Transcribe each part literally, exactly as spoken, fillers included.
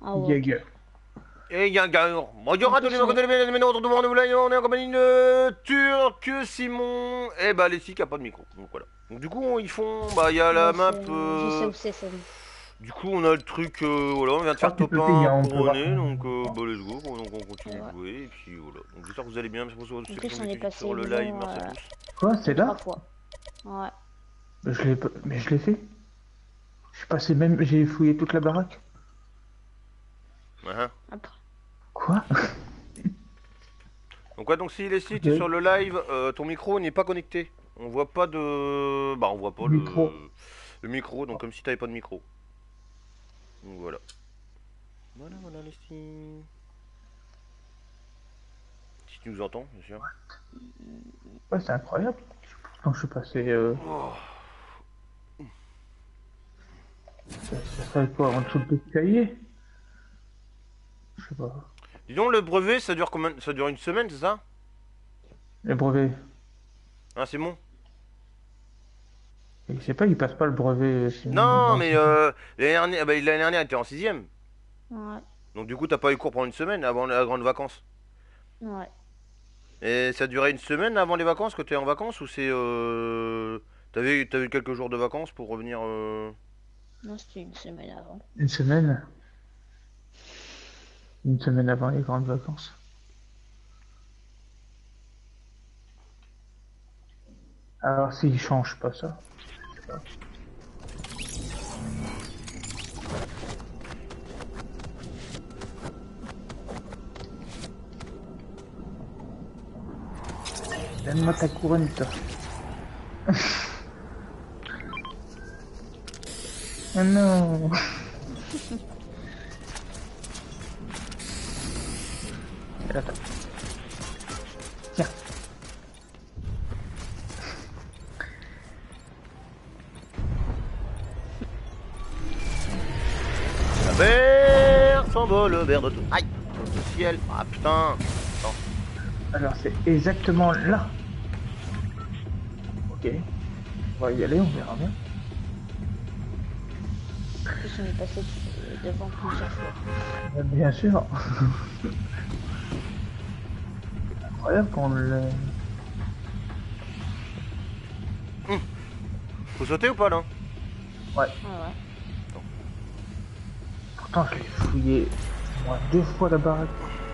Ah ouais, ok. Et il y a un gars. Bonjour à tous les gens, les maintenant on se retrouve en nouvelle, on est en compagnie de Turc, Simon et bah Leslie qui a pas de micro. Donc voilà. Donc du coup ils font, bah il y a la Ouais, map. c'est... Je sais Euh... où c'est, c'est bon. Du coup on a le truc, euh, voilà, on vient de Oh, faire tu top peux payer, un hein, on peut voir couronné, ton... donc euh, bah let's go, donc on continue de Ouais. jouer et puis voilà. Donc j'espère que vous allez bien, merci pour ceux En qui plus, sont on est venus passé sur le live, devant merci à euh, tous. Quoi, c'est trois là? fois. Ouais. Je l'ai pas... Mais je l'ai fait. Je suis passé même... J'ai fouillé toute la baraque. Uh -huh. Après. Quoi? Donc ouais, donc si Leslie t'es Ok. sur le live, euh, ton micro n'est pas connecté. On voit pas de... Bah on voit pas Micro. le... le micro, donc comme si t'avais pas de micro. Donc voilà. Voilà, voilà Leslie. Si tu nous entends, bien sûr. Ouais, c'est incroyable. Quand je suis passé... Euh... Oh. Ça, ça fait quoi, en dessous de l'escalier? Je sais pas. Dis donc, le brevet, ça dure combien? Ça dure une semaine, c'est ça? Le brevet. Ah, c'est bon. Je sais pas, il passe pas le brevet. Non, Dans... mais euh, l'année dernière, bah, l'année dernière, elle était en sixième. Ouais. Donc du coup, t'as pas eu cours pendant une semaine avant la grande vacances. Ouais. Et ça durait une semaine avant les vacances que t'es en vacances ou c'est euh... T'avais t'avais quelques jours de vacances pour revenir euh... Non, c'était une semaine avant. Une semaine. Une semaine avant les grandes vacances. Alors s'il change pas ça. Je sais pas. Donne-moi ta couronne, toi. Oh non. Attends. Tiens. La mer s'envole vers de tout. Aïe! Le ciel. Ah putain! Attends. Alors c'est exactement là. Ok. On va y aller, on verra bien. En plus, on est passé devant plusieurs fois. Bien sûr. Incroyable qu'on le... Hum. Faut sauter ou pas là? Ouais. Ah ouais. Pourtant je l'ai fouillé moi deux fois la baraque.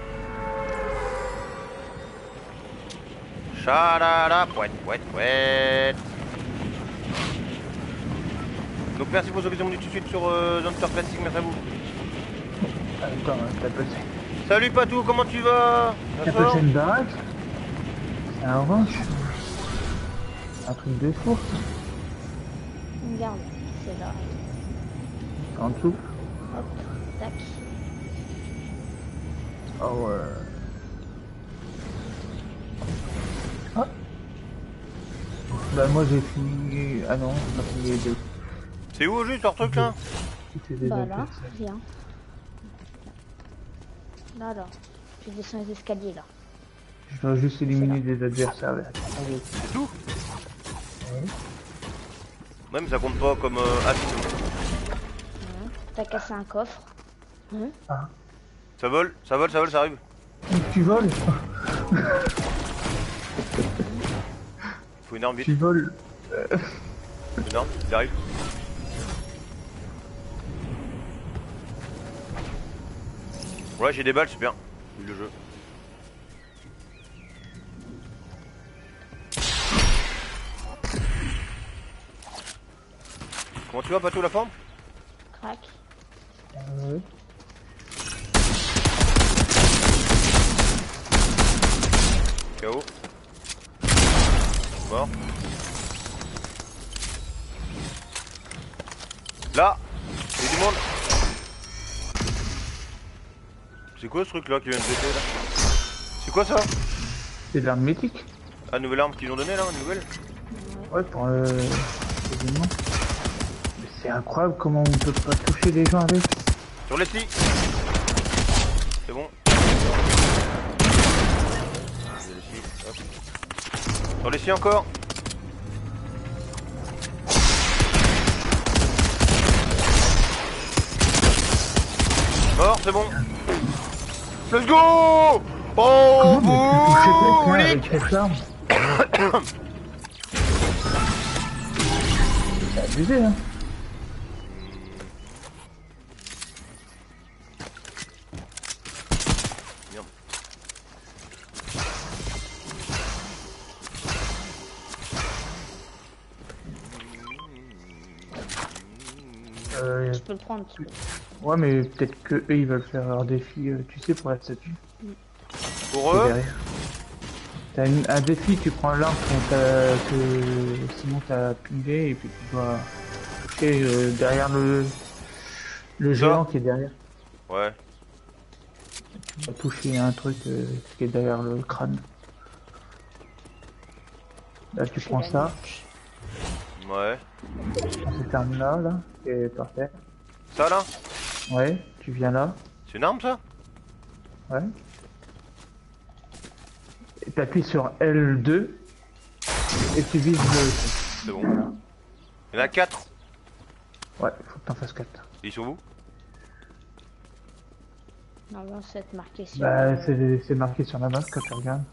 Chalala, pouet, pouet, pouet. Donc merci pour ceux qui sont venus tout de suite sur euh, Hunter Classic, merci à vous. Attends, t'as passé. Salut Patou, comment tu vas? T'as passé une baraque? C'est un ranch. Un truc de four. Regarde, c'est là. En dessous. Hop, tac. Oh ouais. Ah. Bah moi j'ai fini... Ah non, on a fini les deux. C'est où juste leur truc là? Bah là, viens. Là, là. Tu descends les escaliers là. Je dois juste éliminer des adversaires là. C'est tout? Ouais. Même ça compte pas comme euh, acte. Hum. T'as cassé un coffre. Hum. Ah. Ça vole, ça vole, ça vole, ça arrive. Tu voles? Faut une arme vite. Tu voles? euh... Une arme, il arrive. Ouais, j'ai des balles, super. Vu le jeu. Comment tu vas, Patou, la forme? Crac. Euh... K O. Mort. Là, il y a du monde. C'est quoi ce truc là qui vient de péter là? C'est quoi ça? C'est de l'arme mythique. Ah, nouvelle arme qu'ils ont donnée là, une nouvelle? Ouais, pour le... l'événement. Mais c'est incroyable comment on peut pas toucher les gens avec. Sur les scies. C'est bon. Sur les scies encore. Mort, c'est bon. Let's go. Oh, Comment tu touché quelqu'un Nick. avec cette arme? C'est abusé, hein. Merde. Euh, Tu peux le prendre. Tu peux. ouais, mais peut-être que eux ils veulent faire leur défi, euh, tu sais, pour la statue. Pour C'est eux. derrière. T'as une- un défi, tu prends l'arme qu'on t'a- que sinon t'as pingé et puis tu dois toucher euh, derrière le le Ça. géant qui est derrière. Ouais. Tu dois toucher un truc euh, qui est derrière le crâne. Là tu Toucher prends la ça, Ouais. prends cette arme là, là, qui est par terre. Ça là. Ouais, tu viens là, C'est une arme ça. ouais. Et t'appuies sur L deux et tu vises le... C'est bon. Voilà. Il y en a quatre. Ouais, faut que t'en fasses quatre. Ils sont où? Normalement, ça va être marqué sur. Bah, euh, c'est c'est marqué sur la map quand tu regardes.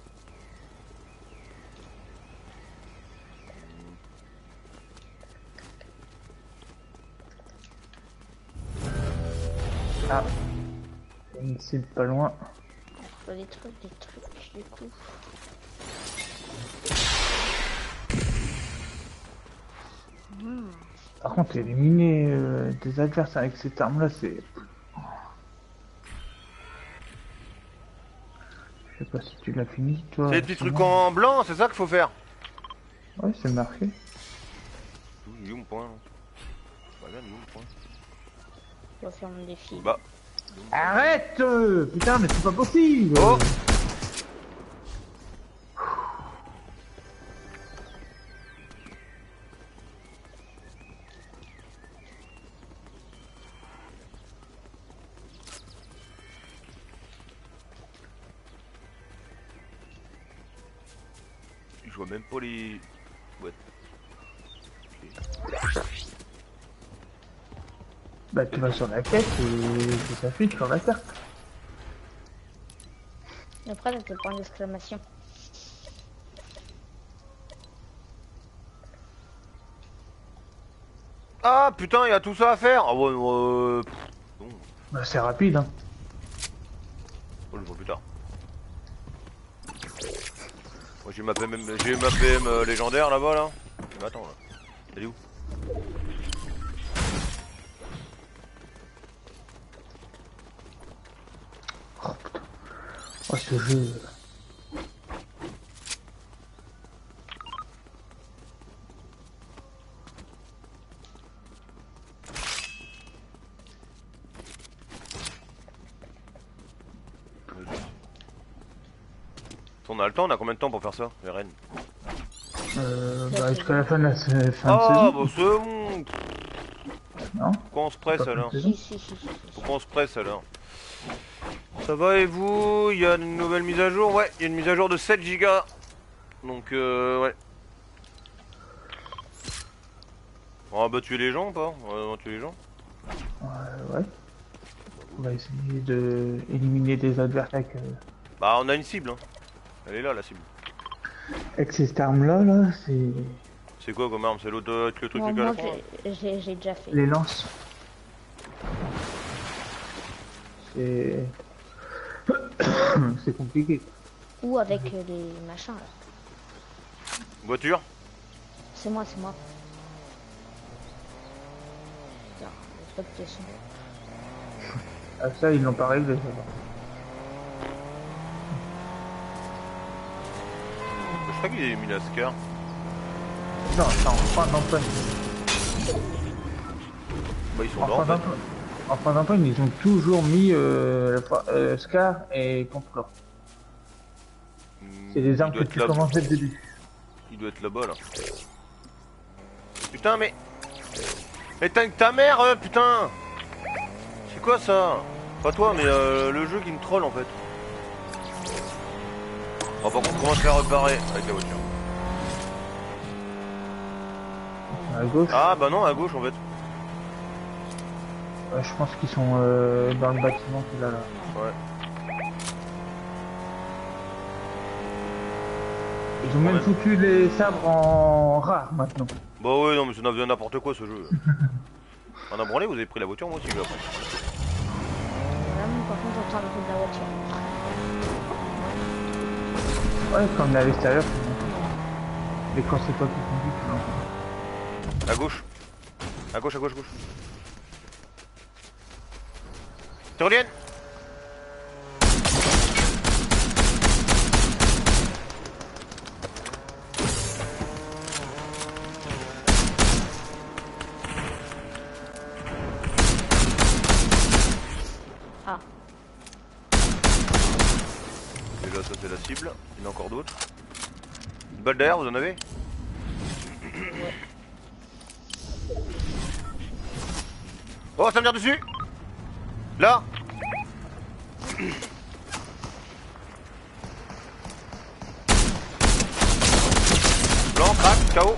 Ah, une cible pas loin. faut des trucs, des trucs, du coup. Par contre, éliminer euh, des adversaires avec cette arme-là, c'est... Je sais pas si tu l'as fini, toi. C'est des petits trucs sinon. en blanc, c'est ça qu'il faut faire. Ouais, c'est marqué. Il est où mon point? Bah, bien, il est où mon point? Je dois faire mon défi. Bah. Arrête euh, putain, mais c'est pas possible. Oh. Je vois même pas les... Ouais. Ok. Bah, tu vas sur la quête et ça s'affiche sur la carte. Et après, t'as le point d'exclamation. Ah putain, il y a tout ça à faire. Ah ouais, euh... pff, bon, Bah, c'est rapide, hein. on le voit plus tard. Moi j'ai ma P M, j'ai ma P M euh, légendaire là-bas là. Mais attends là. Elle est où? Oh putain. Oh, ce jeu. On a le temps, on a combien de temps pour faire ça, Eren? Euh, bah, jusqu'à la fin de la sa- fin de Ah saison. bah c'est bon. Non? Pourquoi on se presse Pas alors? fin de saison. Si, si, si, si. Pourquoi on se presse alors? Ça va et vous? Il y a une nouvelle mise à jour? Ouais, il y a une mise à jour de sept gigas. Donc euh, ouais. On va tuer les gens ou pas? On va tuer les gens? Euh, ouais. On va essayer de éliminer des adversaires avec, euh, Bah on a une cible hein. Elle est là la cible. avec cette arme-là, là, c'est C'est quoi comme arme? C'est l'autre euh, avec le truc Moi, à la moi, fin là? j'ai- j'ai j'ai déjà fait. les lances. C'est... c'est compliqué. Ou avec euh, les machins là. Voiture? C'est moi, c'est moi. Putain, pas de question. Ah, ça, ils l'ont pas réglé, ça va. Je crois qu'il est mis la Scar. Non, ça, en fin d'emploi. Bah ils sont En là en fin fait. d'emploi, en fin d'emploi, ils ont toujours mis euh, la fois- euh, Scar et Contrôleur. C'est des Il armes doit que être tu là- commences dès le début. Il doit être là-bas là. Putain mais... Mais t'as ta mère euh, putain. C'est quoi ça? Pas toi mais euh, le jeu qui me troll en fait. On va par contre commencer à réparer avec la voiture. À gauche. Ah bah non à gauche en fait. Ouais, je pense qu'ils sont euh, dans le bâtiment qu'il a là. Ouais. Ils ont même Ouais. foutu les sabres en rare maintenant. Bah ouais, non, mais ça n'a besoin n'importe quoi ce jeu. On a branlé, vous avez pris la voiture, moi aussi je l'ai pris. Vraiment, par contre, on train de de la voiture. Ouais, comme à l'extérieur, c'est bon. Mais quand c'est toi qui conduis, tu l'entends. À gauche. À gauche, à gauche, à gauche. Tyrolienne. Ah. Déjà ça c'est la cible, il y en a encore d'autres. Une balle derrière, vous en avez? Oh, ça me vient dessus. Là. Blanc, crack, K O.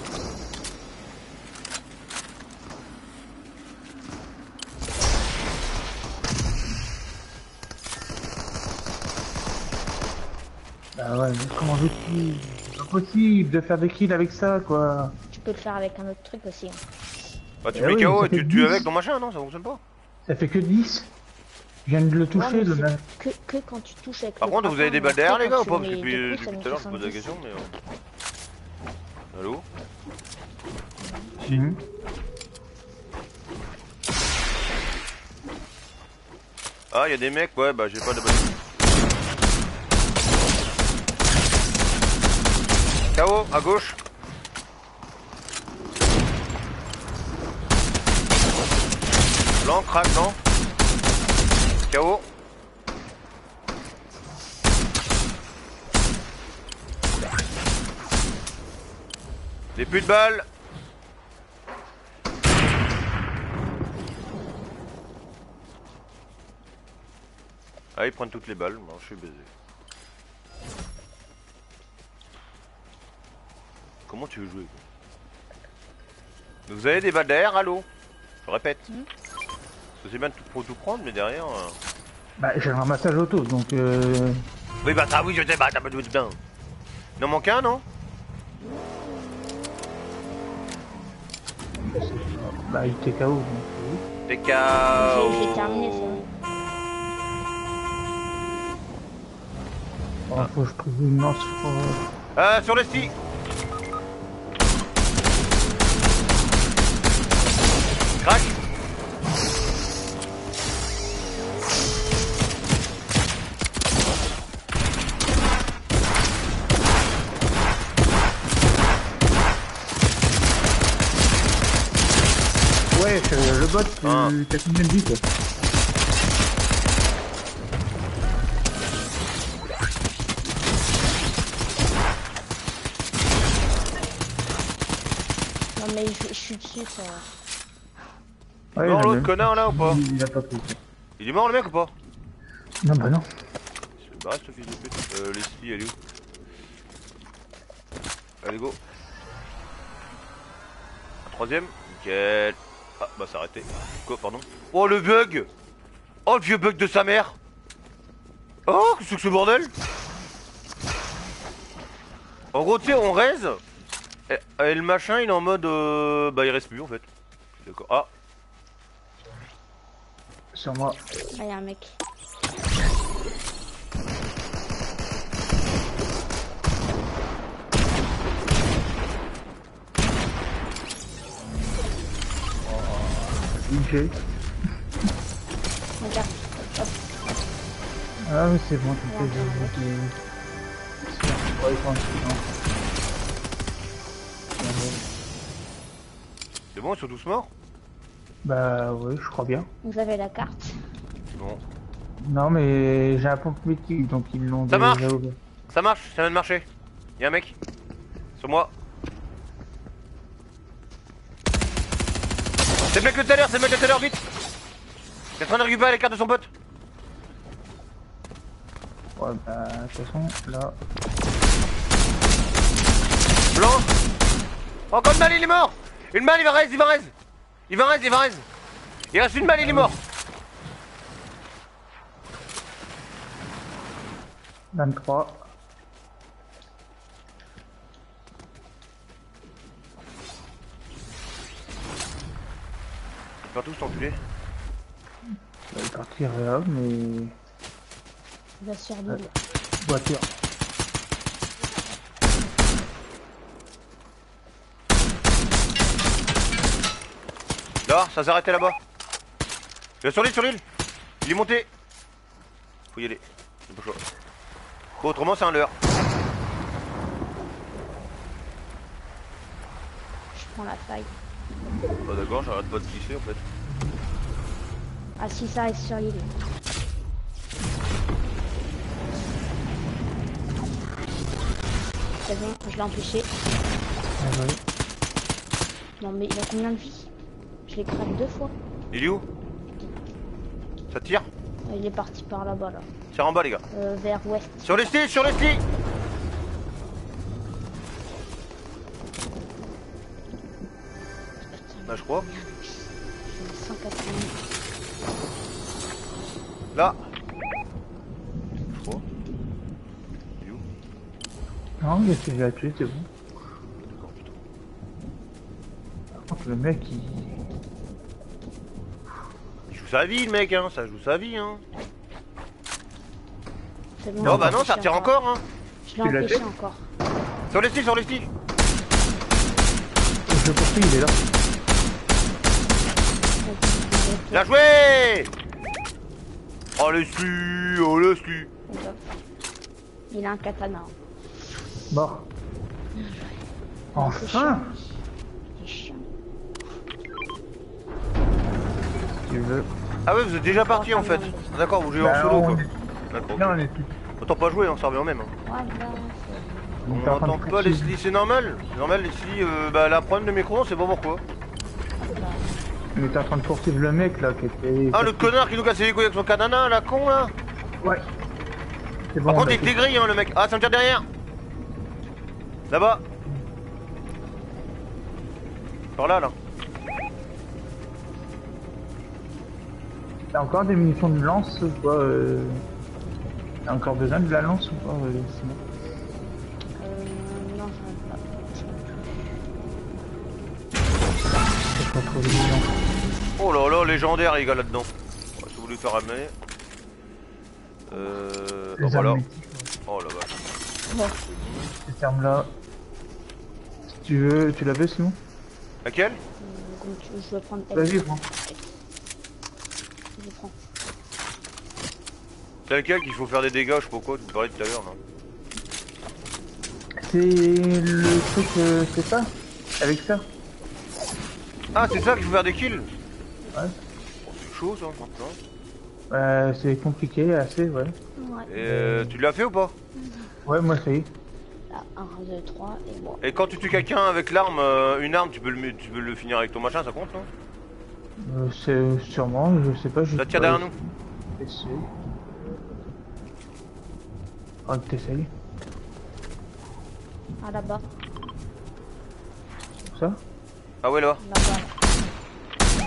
Bah ouais, mais comment veux-tu? C'est pas possible de faire des kills avec ça, quoi. Tu peux le faire avec un autre truc aussi. Hein. Bah tu Eh mets oui, K O ça et fait tu le tues dix. avec ton machin, non? Ça fonctionne pas. Ça fait que dix. Je viens de le Ouais, toucher, mais le c'est mec. que, que quand tu touches avec Par le contre, vous avez des grappin, balles derrière après, les gars ou quand pas? tu Parce que mets depuis, deux coups, depuis ça tout à l'heure je met pose la soixante-dix. question, mais... euh, Allô? Mhm. Ah, y'a des mecs, ouais, bah j'ai pas de balle. K O, à gauche. Blanc, crack, blanc. K O. Des plus de balles. Ah, ils prennent toutes les balles, moi je suis baisé. Comment tu veux jouer quoi? Vous avez des balles derrière, allô? Je répète. Mm. Parce que c'est bien de tout, pour tout prendre, mais derrière... Euh... Bah j'ai un ramassage auto, donc euh... Oui, bah ça, oui, je sais, bah t'as pas de bien. Il en manque un, non? Bah il était K O, donc oui. T K J'ai j'ai terminé ça. Oh, faut que je trouve une lance pour... Euh, sur le sti. Crac. Ouais, euh, le bot, Ah. tu t'as combien de vie, toi? Non mais je, je suis dessus ça. Ouais, Mort il a l'autre même- connard là ou pas? Il il a pas pris. Il est mort le mec ou pas? Non, bah non. C'est barré ce fils de pute. Euh, Leslie, elle est où? Allez, go. Un troisième. Nickel. Ah, bah c'est arrêté. Quoi, pardon? Oh le bug! Oh le vieux bug de sa mère! Oh, qu'est-ce que c'est ce bordel? En gros, tu sais, on raise. Et, et le machin, il est en mode. Euh, bah, il reste plus en fait. D'accord. Ah, Sur moi. Ah y'a un mec. Ok. Regarde. Hop. Ah oui, c'est bon, tu me fais Regarde, des... regarde. des- Ouais, tranquille, c'est bon, ils sont tous morts? bah oui, je crois bien. Vous avez la carte. Non. Non, mais j'ai un pompe mythique, donc ils l'ont Ça marche. déjà ouvert. Ça marche, ça vient de marcher. Y'a un mec. Sur moi. C'est le mec de tout à l'heure, c'est le mec de tout à l'heure, vite. Il est en train de récupérer les cartes de son pote. Ouais, bah, de toute façon, là... Blanc. Encore une balle, il est mort. Une balle, il va raise, il va raise. Il va raise, il va raise. Il reste une balle, il est mort. vingt-trois. Partout cet enculé. Il va partir là, mais... Il va sur l'île. Voiture. Là, ça s'est arrêté là-bas. Il est sur l'île, sur l'île. Il est monté. Faut y aller. C'est pas chaud. Bon, autrement, c'est un leurre. Je prends la faille. Bah d'accord, j'arrête pas de glisser en fait. Ah si, ça reste sur l'île. C'est bon, je l'ai empêché. Ah, ouais. Non mais il a combien de vie? Je l'ai craqué deux fois. Il est où? Ça tire? Il est parti par là-bas là. Tire en bas les gars. Euh, vers ouest. Sur les stis, sur les stis. Bah je crois. J'ai cent quatre-vingts. Là. Je crois. Il est où? Non, il a fait la tuer, c'est bon. Par contre, le mec, il... Il joue sa vie le mec hein, ça joue sa vie hein. C'est bon, Non je bah l'ai non, ça empêché retire encore hein. Je l'ai Tu l'as empêché fait encore. Sur les stis, sur les stis. Je le poursuis, il est là. Bien joué. Oh les stis, oh les stis. Il a un katana. Mort. C'est Enfin. chiant. C'est chiant. Si tu veux. Ah ouais, vous êtes déjà parti en fait. D'accord, vous jouez en Bah, solo on quoi. est- D'accord. Là, ok. on est plus... Autant pas jouer, on s'en revient même. hein. Voilà. on On est en train de n'entend pas pratiquer. Leslie, c'est normal. C'est normal Leslie, euh, bah elle a un problème de micro, on sait pas pourquoi. On était en train de poursuivre le mec là qui était... Ah le connard qui nous cassait les couilles avec son katana, la con là. Ouais. C'est bon, Par on contre l'a il fait. était gris hein le mec. Ah ça me tire derrière. Là-bas. Par là là. T'as encore des munitions de lance ou pas euh... T'as encore besoin de la lance ou pas euh, sinon Euh, non, j'en ai pas. Je pas trop de munitions. Oh là là, légendaire les gars là-dedans. Ouais, si vous voulez faire ramener. Euh. Les Oh, voilà. armes multiples. Oh la vache. Ouais. Ces armes-là. Si tu veux, tu l'avais sinon Laquelle? Euh, donc, tu- je vais prendre elle. Vas-y, prends. Je prends. C'est lequel qu'il faut faire des dégâts, je sais pas quoi, tu me parlais tout à l'heure non? C'est le truc, euh, c'est ça avec ça. Ah c'est ça qu'il faut faire des kills? Ouais. Bon, c'est chaud ça maintenant. Euh, c'est compliqué, assez, ouais. Ouais. Et euh, tu l'as fait ou pas? Ouais, moi ça y est. Là, un, deux, trois, et bon. Et quand tu tues quelqu'un avec l'arme, euh, une arme, tu peux, le, tu peux le finir avec ton machin, ça compte non? Euh, c'est sûrement, je sais pas. Je Ça sais tire pas. derrière nous. Essaye. Ah, t'essayes. Ah, là-bas. Ça Ah ouais là-bas. Là-bas.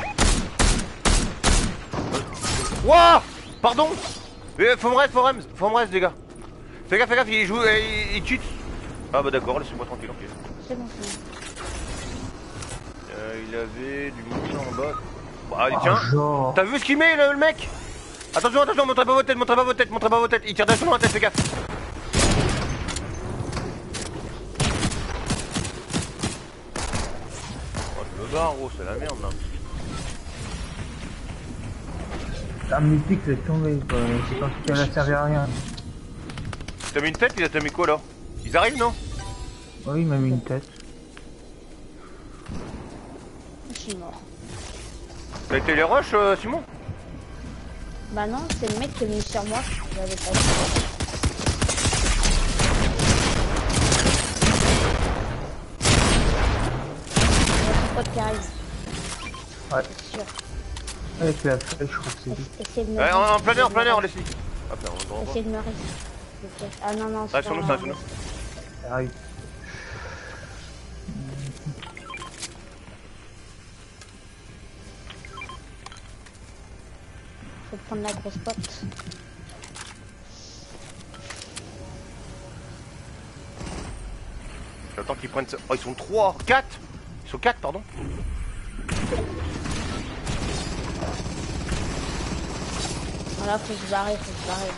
Wouah! Pardon! Eh, faut me reste, faut me reste, faut me reste les gars. Fais gaffe, fais gaffe, il joue, eh, il, il cheat. Ah bah d'accord, laissez-moi tranquille, ok. C'est bon, c'est bon. Euh, il avait du monde en bas. Bah allez, Ah, tiens. genre. T'as vu ce qu'il met le, le mec? Attention, attention, montrez pas vos têtes, montrez pas vos têtes, montrez pas vos têtes. Il tire directement dans la tête, fais gaffe. Oh, je me barre, gros, c'est la merde là. L'arme mythique, laisse tomber, quoi. C'est quand tu n'a servi à rien. T'as mis une tête, il a t'as mis quoi là? Ils arrivent non? Oui, il m'a mis une tête. Je suis mort. T'as été les rushs, euh, Simon? Bah non, c'est le mec qui est venu sur moi. J'avais pas vu. Pas de charisme. Ouais. C'est sûr. Avec la flèche, je crois que c'est lui. Essayez de me Ouais, en, en rester. plein air, en plein air, Leslie. Ah, putain, on entend pas. Essayez de me rester. s'il vous plaît. Ah non, non, Ah, sur nous, ça, sur nous. Ça arrive. faut prendre la grosse pote. J'attends qu'ils prennent... Oh, ils sont trois, quatre. Ils sont quatre, pardon. Voilà, faut se barrer, faut se barrer.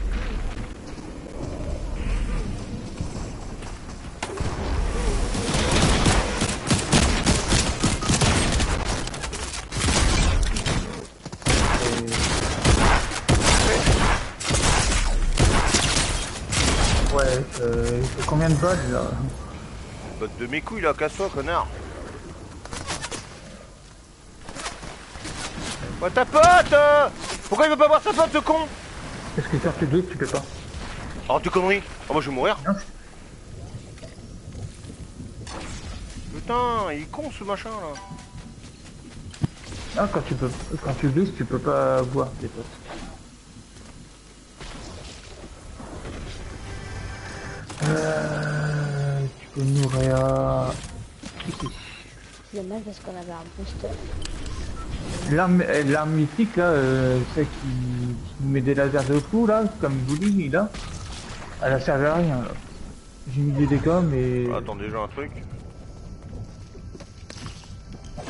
Ouais, euh, il fait combien de balles là? Botte de mes couilles là, casse-toi, connard. Ouais, ta pote euh pourquoi il veut pas voir sa pote, ce con? Parce que sur tes deux, tu peux pas. Arrête de conneries. Oh, moi je vais mourir. Non. Putain, il est con ce machin là. Ah, quand tu peux, quand tu glisses, tu peux pas voir tes potes. Euh, tu peux nourrir à... C'est dommage parce qu'on avait un booster. L'arme euh, l'arme mythique là, euh, celle qui, qui nous met des lasers de fou là, comme Bully là, elle a servi à rien là. J'ai mis des dégâts mais... Ah, attends déjà un truc. Bon,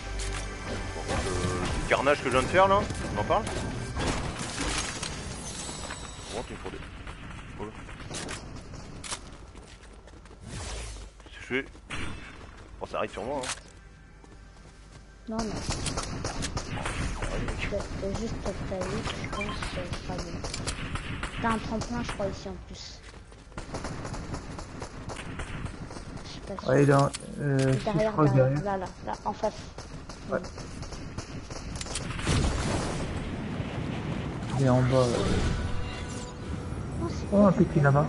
euh, le carnage que je viens de faire là, on en parle. Bon, t'es pour des... Cool. C'est fait. Bon, ça arrive sur moi hein. Non, non. Je vais juste ta vie, je pense que ce sera bon. T'as un tremplin, je crois, ici en plus. Je suis pas sûre. Ouais, dans, euh, si Derrière, je crois derrière, derrière. là, là, là, en face. Ouais. Et en bas. euh, Oh, c'est Oh, un petit là-bas.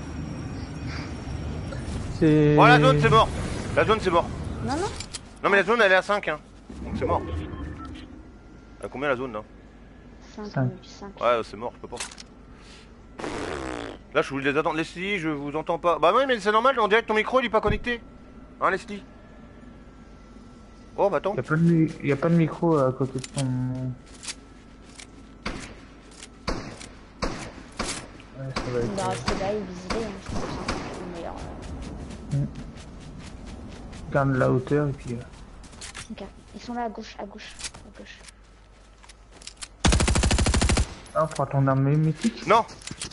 C'est... Oh, la zone c'est mort. La zone c'est mort. Non, non. Non mais la zone elle est à cinq hein. Donc c'est mort. À combien la zone là? cinq, Cinq. cinq. Ouais c'est mort, je peux pas. Là je suis obligé de les attendre. Leslie, je vous entends pas. Bah ouais mais c'est normal, on dirait que ton micro il est pas connecté. Hein Leslie? Oh bah attends. Y a pas de, mi- y a pas de micro à côté de ton... Ouais, ça va On être... va rester là et viser, hein, je pense que c'est le meilleur. Garde la hauteur et puis... euh, Ok, ils sont là à gauche, à gauche, à gauche. Ah, prends ton arme mythique. Non.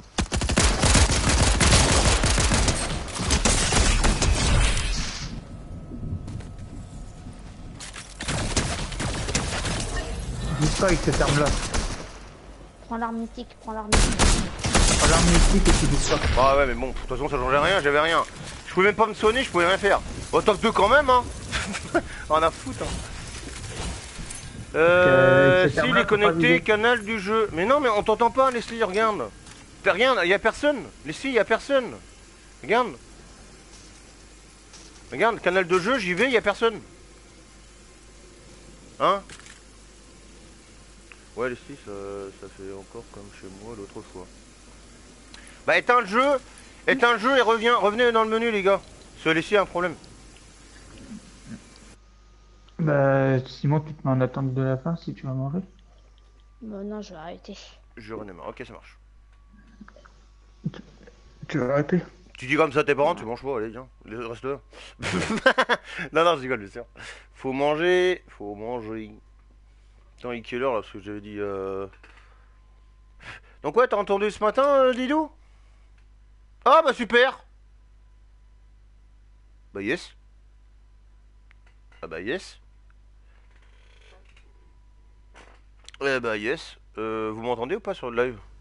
Dis pas avec cette arme là. Prends l'arme mythique, prends l'arme mythique. Prends l'arme mythique et tu dis pas. Bah ouais mais bon, de toute façon ça changeait rien, j'avais rien. Je pouvais même pas me soigner, je pouvais rien faire. Autant que deux quand même hein. On a foutre hein. Euh, Donc, euh, s'il est connecté, canal du jeu. Mais non, mais on t'entend pas, Leslie, regarde. T'as rien, y a personne. Leslie, y a personne. Regarde. Regarde, canal de jeu, j'y vais, y a personne. Hein? Ouais, Leslie, ça, ça fait encore comme chez moi l'autre fois. Bah, éteins le jeu. Éteins le jeu et reviens. Revenez dans le menu, les gars. Parce que Leslie a un problème. Bah, Simon, tu te mets en attente de la fin si tu vas manger. Bon, non, je vais arrêter. Je redémarre. Ok, ça marche. Tu vas arrêter? Tu dis comme ça à tes parents, tu manges pas, allez, viens, reste là. Non, non, je rigole, bien sûr. Faut manger, faut manger. Attends, il est quelle heure là, parce que j'avais dit... Euh... Donc ouais, t'as entendu ce matin, euh, Didou? Ah bah super. Bah yes. Ah bah yes. Eh bah yes. Euh, vous m'entendez ou pas sur le live?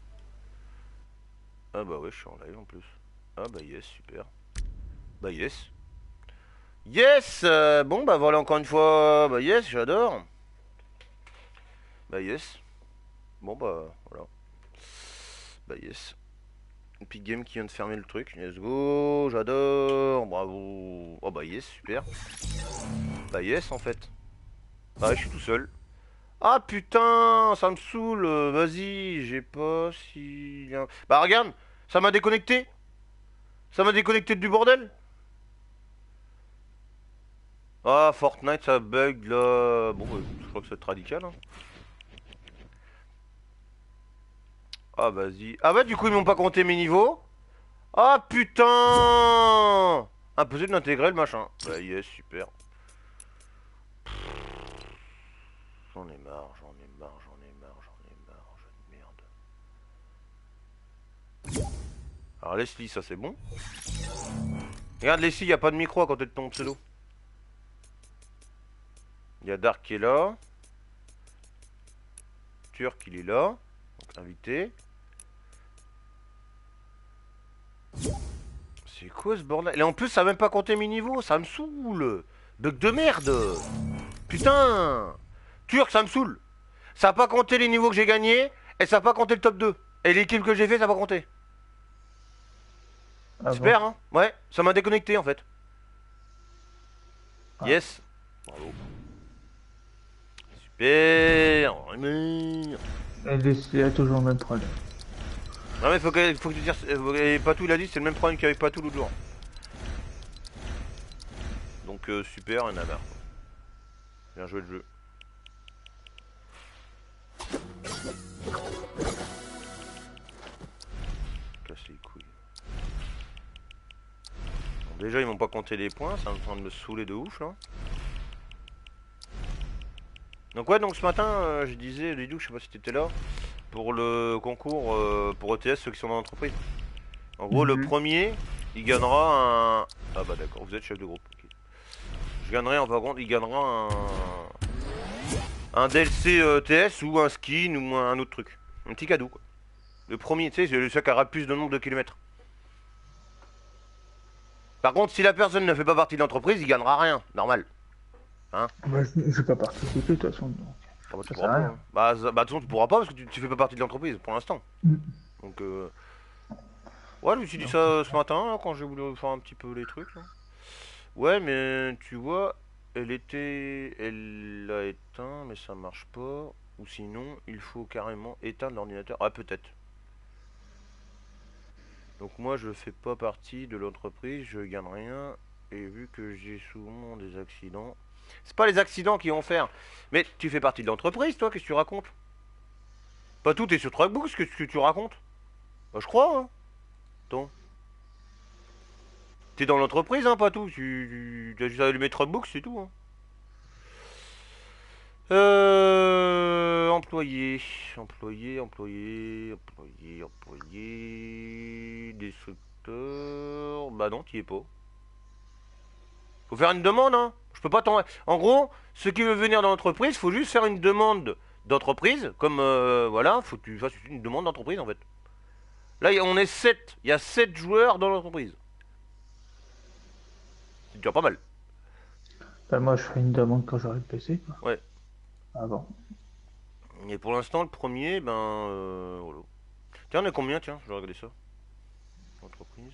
Ah bah ouais, je suis en live en plus. Ah bah yes, super. Bah yes. Yes euh, bon bah voilà encore une fois. Bah yes, j'adore. Bah yes. Bon bah voilà. Bah yes. Epic Game qui vient de fermer le truc. Let's go, j'adore. Bravo. Oh bah yes, super. Bah yes en fait. Bah ouais, je suis tout seul. Ah putain, ça me saoule. Vas-y, j'ai pas si... Bah regarde, ça m'a déconnecté. Ça m'a déconnecté du bordel. Ah, Fortnite, ça bug là. Bon, bah, je crois que c'est radical. Hein. Ah, vas-y. Ah, bah, du coup, ils m'ont pas compté mes niveaux. Ah, putain! Impossible d'intégrer le machin. Bah, yes, super. J'en ai marre, j'en ai marre, j'en ai marre, j'en ai marre, jeu de merde. Alors, Leslie, ça c'est bon. Regarde, Leslie, y a pas de micro à côté de ton pseudo. Il y a Dark qui est là. Turc, il est là. Donc, invité. C'est quoi ce bordel? Et en plus, ça a même pas compté mes niveaux, ça me saoule. Bug de merde. Putain. Turc, ça me saoule. Ça a pas compté les niveaux que j'ai gagnés, et ça a pas compté le top deux. Et les kills que j'ai fait, ça a pas compté. Ah bon. Super, hein? Ouais, ça m'a déconnecté en fait. Ah. Yes. Bravo. Super. Et Leslie a toujours le même problème. Non mais faut que, faut que tu dises... Et Patou il a dit c'est le même problème qu'avec Patou l'autre jour. Donc euh, super, rien à marre. Bien joué le jeu. Casse les couilles. Bon, déjà ils m'ont pas compté les points, ça est en train de me saouler de ouf là. Donc ouais, donc ce matin, euh, je disais, Lidou, je sais pas si t'étais là, pour le concours euh, pour E T S, ceux qui sont dans l'entreprise. En gros, le Mhm. premier, il gagnera un... Ah bah d'accord, vous êtes chef de groupe. Ok. Je gagnerai, en par contre, il gagnera un... Un D L C euh, E T S ou un skin ou un autre truc. Un petit cadeau quoi. Le premier, tu sais, c'est celui qui aura plus de nombre de kilomètres. Par contre, si la personne ne fait pas partie de l'entreprise, il gagnera rien, normal. Hein? Moi, je je vais pas participer de toute façon. Donc. Ah bah tu Ça pourras sert à pas. rien. Hein. Bah, ça- bah de toute façon, tu pourras pas parce que tu, tu fais pas partie de l'entreprise pour l'instant. Mm. Donc euh... ouais, je me suis dit Donc, ça euh, ce matin là, quand j'ai voulu faire un petit peu les trucs là. Ouais, mais tu vois, elle était, elle l'a éteint, mais ça marche pas. Ou sinon, il faut carrément éteindre l'ordinateur. Ah peut-être. Donc moi, je fais pas partie de l'entreprise, je gagne rien. Et vu que j'ai souvent des accidents, c'est pas les accidents qui vont faire. Mais tu fais partie de l'entreprise, toi, qu'est-ce que tu racontes? Pas tout est sur Truckbooks, qu'est-ce que tu racontes? Bah je crois, hein. Attends. T'es dans l'entreprise, hein, pas tout. Tu, tu as juste à allumer Truckbooks, c'est tout, hein. Euh, employé, employé, employé, employé, employé, destructeur. Bah non, t'y es pas. Faut faire une demande, hein. Je peux pas t'en... En gros, ceux qui veulent venir dans l'entreprise, faut juste faire une demande d'entreprise. Comme, euh, voilà, faut que tu fasses une demande d'entreprise, en fait. Là, on est sept. Il y a sept joueurs dans l'entreprise. C'est déjà pas mal. ben, moi, je ferai une demande quand j'aurai le P C. Quoi. Ouais. Avant. Et pour l'instant, le premier, ben... Euh, voilà. Tiens, on est combien, tiens? Je vais regarder ça. Entreprise.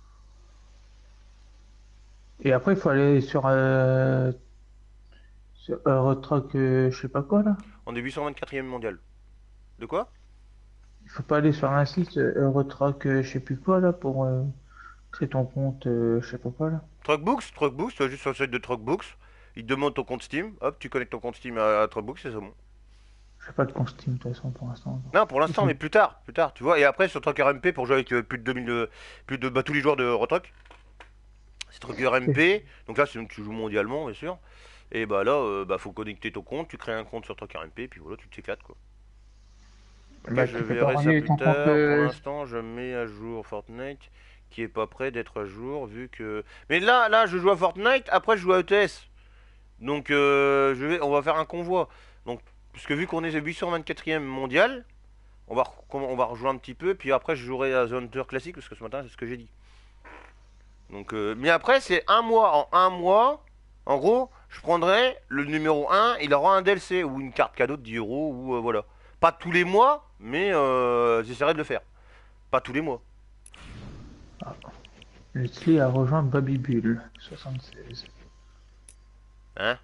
Et après, il faut aller sur, euh, sur Eurotruck, euh, je sais pas quoi là. On est huit cent vingt-quatrième mondial. De quoi? Il faut pas aller sur un site euh, Eurotruck, euh, je sais plus quoi là pour euh, créer ton compte, euh, je sais pas quoi là. Truckbooks, Truckbooks, tu vas juste sur le site de Truckbooks. Il te demande ton compte Steam. Hop, tu connectes ton compte Steam à, à Truckbooks et c'est bon. J'ai pas de compte Steam de toute façon pour l'instant. Non, pour Il l'instant, faut- mais plus tard, plus tard, tu vois. Et après, sur Truck R M P, pour jouer avec euh, plus de deux mille, euh, plus de bah, tous les joueurs de Retruck. C'est Truck R M P. Donc là, c'est tu joues mondialement, bien sûr. Et bah là, euh, bah faut connecter ton compte. Tu crées un compte sur Truck R M P, puis voilà, tu t'éclates quoi. Ok, Bah, je tu peux pas verrai ça relier plus ton compte. tard. Pour euh, l'instant, je mets à jour Fortnite, qui est pas prêt d'être à jour, vu que. Mais là, là, je joue à Fortnite. Après, je joue à E T S. Donc, euh, je vais, on va faire un convoi. Donc, puisque vu qu'on est huit cent vingt-quatrième mondial, on va, on va rejouer un petit peu. Puis après, je jouerai à The Hunter classique, parce que ce matin, c'est ce que j'ai dit. Donc, euh, mais après, c'est un mois. En un mois, en gros, je prendrai le numéro un, il aura un D L C ou une carte cadeau de dix euros, ou euh, voilà. Pas tous les mois, mais euh, j'essaierai de le faire. Pas tous les mois. Leslie a rejoint Babybull soixante-seize. Hein?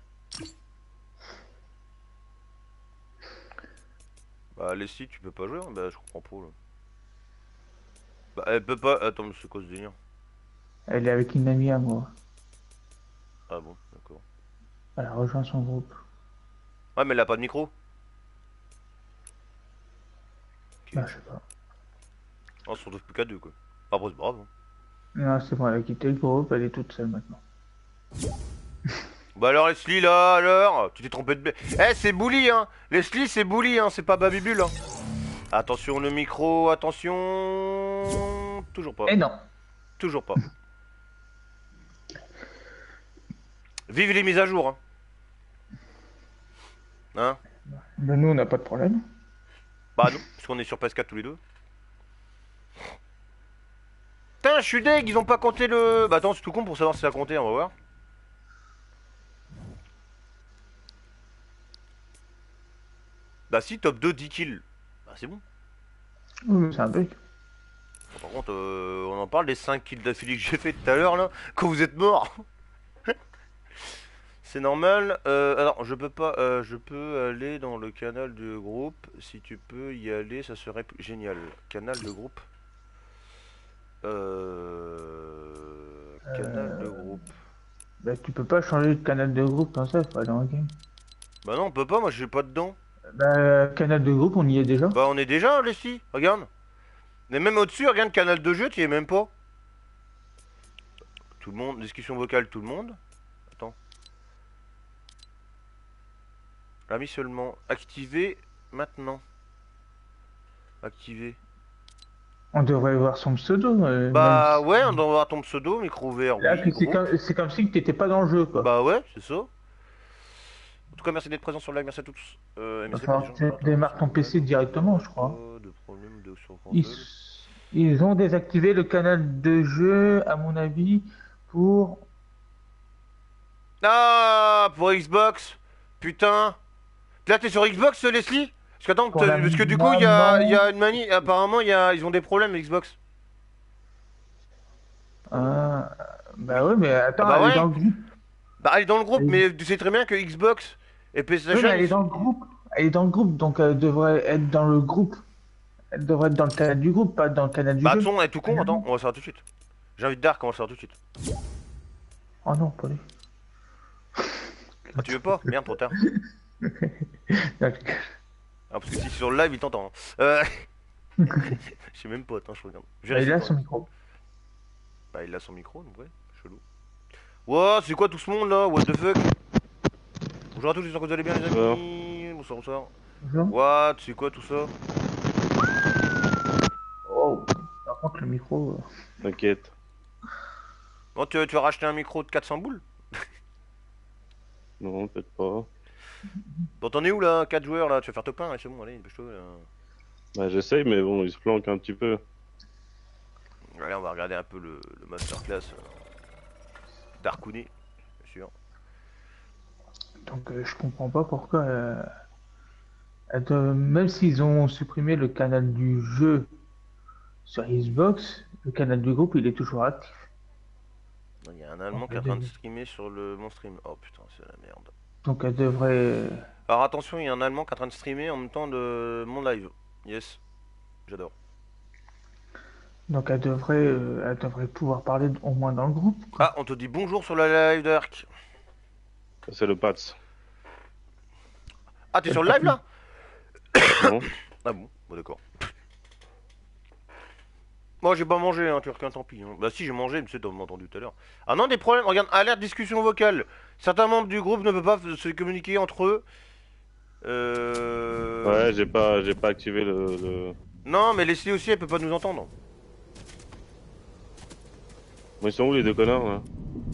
Bah, Leslie, tu peux pas jouer? Hein. Bah, je comprends pas, là. Bah, elle peut pas. Attends, mais c'est quoi ce délire? Elle est avec une amie à moi. Ah bon, d'accord. Elle a rejoint son groupe. Ouais, mais elle a pas de micro. Ok. Bah, je sais pas. On se retrouve plus qu'à deux quoi. Après c'est brave. Hein. Non, c'est bon, elle a quitté le groupe, elle est toute seule maintenant. Bah alors Leslie là, alors tu t'es trompé de... B- Eh c'est Bully hein. Leslie c'est Bully hein, c'est pas Babybul hein. Attention le micro, attention... Toujours pas. Eh non. Toujours pas. Vive les mises à jour hein. Hein? Ben nous, on n'a pas de problème. Bah non, parce qu'on est sur P S quatre tous les deux. Putain, je suis deg, ils ont pas compté le... Bah attends, c'est tout con pour savoir si ça a compté, on va voir. Bah si, top deux, dix kills. Bah c'est bon. Oui, c'est un bug. Par contre, euh, on en parle des cinq kills d'affilée que j'ai fait tout à l'heure là, quand vous êtes morts. C'est normal. Euh, alors, je peux pas... Euh, je peux aller dans le canal de groupe. Si tu peux y aller, ça serait génial. Canal de groupe. Euh... Canal de groupe. Bah, tu peux pas changer de canal de groupe comme ça, faut aller dans le game. Bah non, on peut pas, moi je suis pas dedans. Bah, canal de groupe, on y est déjà. Bah on est déjà, Leslie, regarde. On est même au-dessus, regarde, canal de jeu, tu y es même pas. Tout le monde, discussion vocale, tout le monde. Attends. Ami seulement. Activer maintenant. Activer. On devrait voir son pseudo. euh, Bah même si- ouais, on doit voir ton pseudo, micro ouvert, Là, oui. c'est groupe. comme, c'est comme si t'étais pas dans le jeu, quoi. Bah ouais, c'est ça. En tout cas, merci d'être présent sur le live, merci à tous. Euh, Va M C, falloir pas des que gens- tu démarres ton P C directement, je crois. Pas de problème de sur Ils, console. ils ont désactivé le canal de jeu, à mon avis, pour... Ah, pour Xbox. Putain. Là, t'es sur Xbox, Leslie? Parce que, attends, Pour la parce que du coup, il y a, maman. il y a une manie. Apparemment, il y a, ils ont des problèmes, Xbox. Ah, bah ouais, mais attends, Ah bah elle ouais. est dans le groupe. Bah, elle est dans le groupe, Oui. mais tu sais très bien que Xbox et Oui, PlayStation. mais elle est ils- dans le groupe. Elle est dans le groupe, donc elle devrait être dans le groupe. Elle devrait être dans le canal du groupe, pas dans le canal du Bah, jeu. son est tout con, attends, on va le savoir tout de suite. J'invite Dark, on va le savoir tout de suite. Oh non, pas lui. Ah, tu veux pas? Merde, trop tard. Non, Ah, parce que si c'est sur le live, il t'entend. hein. Euh. Je sais même pas, attends, je regarde. Je bah, il vérifie a pas. son micro. Bah, il a son micro, donc ouais, chelou. Wow, c'est quoi tout ce monde là? What the fuck? Bonjour à tous, j'espère que vous allez bien, les amis. Bonsoir, bonsoir. Bonjour. What? C'est quoi tout ça? Oh, par contre, le micro. euh, T'inquiète. Bon, tu, tu as racheté un micro de quatre cents boules? Non, peut-être pas. Bon, t'en es où là? quatre joueurs là? Tu vas faire top un, hein, c'est bon, allez, dépêche-toi là. Bah, j'essaye, mais bon, il se planque un petit peu. Allez, on va regarder un peu le, le masterclass euh, d'Arkuni, bien sûr. Donc, euh, je comprends pas pourquoi. euh, elle doit- Même s'ils ont supprimé le canal du jeu sur Xbox, le canal du groupe, il est toujours actif. Il y a un Allemand qui est en train de streamer sur le mon stream. Oh putain, c'est la merde. Donc, elle devrait. Alors attention, il y a un Allemand qui est en train de streamer en même temps de mon live. Yes, j'adore. Donc, elle devrait, euh, elle devrait pouvoir parler au moins dans le groupe, quoi. Ah, on te dit bonjour sur la live d'Ark. C'est le Pats. Ah, t'es sur le live là? Non. Ah bon, bon d'accord. Moi j'ai pas mangé, hein, tu requin, tant pis. Hein. Bah si j'ai mangé, mais c'est t'as entendu tout à l'heure. Ah non, des problèmes, regarde, alerte discussion vocale. Certains membres du groupe ne peuvent pas se communiquer entre eux. Euh... Ouais, j'ai pas, j'ai pas activé le, le... Non, mais Leslie aussi, elle peut pas nous entendre. Bon, ils sont où les deux connards là?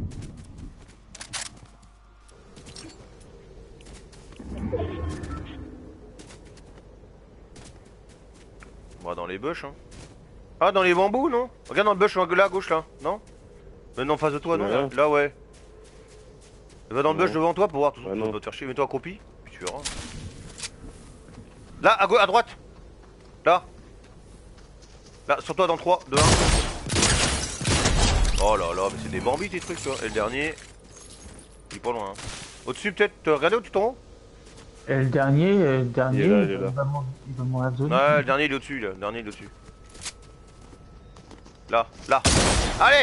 Bah dans les bush, hein. Ah, dans les bambous, non? Regarde dans le bush là, à gauche là, non? Mais non, en face de toi, non? Ouais. Là, ouais. Va dans le bush Non. devant toi pour voir, tout Ouais, ça non. va te faire chier. Mets-toi accroupi, puis tu verras. Là, à, gauche, à droite. Là. Là, sur toi dans trois, deux, un. Oh là là, mais c'est des bambis tes trucs, tu vois. Et le dernier, il est pas loin. Hein. Au-dessus, peut-être, euh, regardez au-dessus en haut. Et le dernier, euh, le dernier, Il est là, il est il là. va m'en- il va m'en donner. Ouais, le dernier il est au-dessus, là. Le dernier il est au-dessus. Là, là. Allez!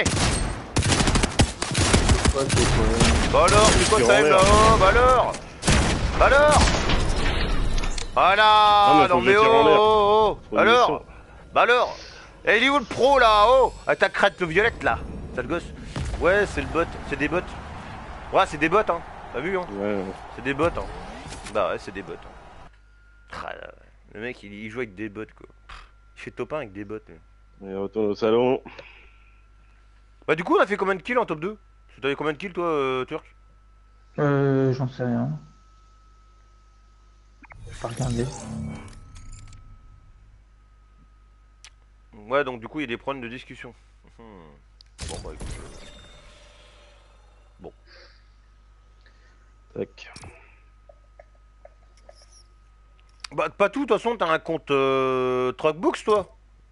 Bah alors, c'est quoi Tire ça en aime l'air. là-haut? Bah alors? Bah alors? Voilà! Non, mais faut Non que mais je oh, tire en l'air. oh, oh, Trop oh. Alors? munitions. Bah alors? Eh, il est où le pro là? Oh, avec ta crête violette là. T'as le gosse? Ouais, c'est le bot. C'est des bots. Ouais, c'est des bots, hein. T'as vu, hein? Ouais. C'est des bots, hein. Bah ouais, c'est des bots. Hein. Ah, là, le mec, il, il joue avec des bots, quoi. Il fait top un avec des bots. Lui. Et on retourne au salon. Bah, du coup, on a fait combien de kills en top deux? T'avais combien de kills, toi, euh, Turc? Euh, j'en sais rien. Je pas regarder. Ouais, donc du coup, il y a des problèmes de discussion. Hmm. Bon, bah écoute. euh, Bon. Tac. Bah, pas tout, de toute façon, t'as un compte euh, Truckbooks, toi?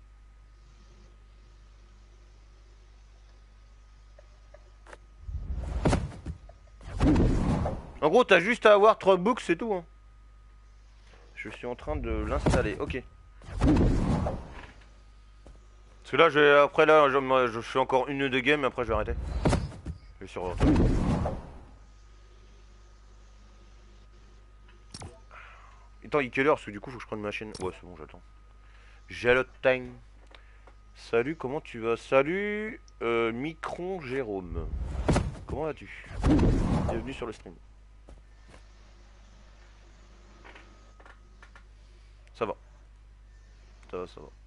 En gros, t'as juste à avoir Truckbooks, c'est tout. Hein. Je suis en train de l'installer, ok. Parce que là, je vais- après là, je, je fais encore une ou deux games, et après je vais arrêter. Je vais sur... Attends, il est quelle heure? Parce que du coup, faut que je prenne ma chaîne. Ouais, c'est bon, j'attends. J'ai le time. Salut, comment tu vas? Salut, euh, Micron Jérôme. Comment vas-tu? Bienvenue sur le stream. Ça va. Ça va, ça va.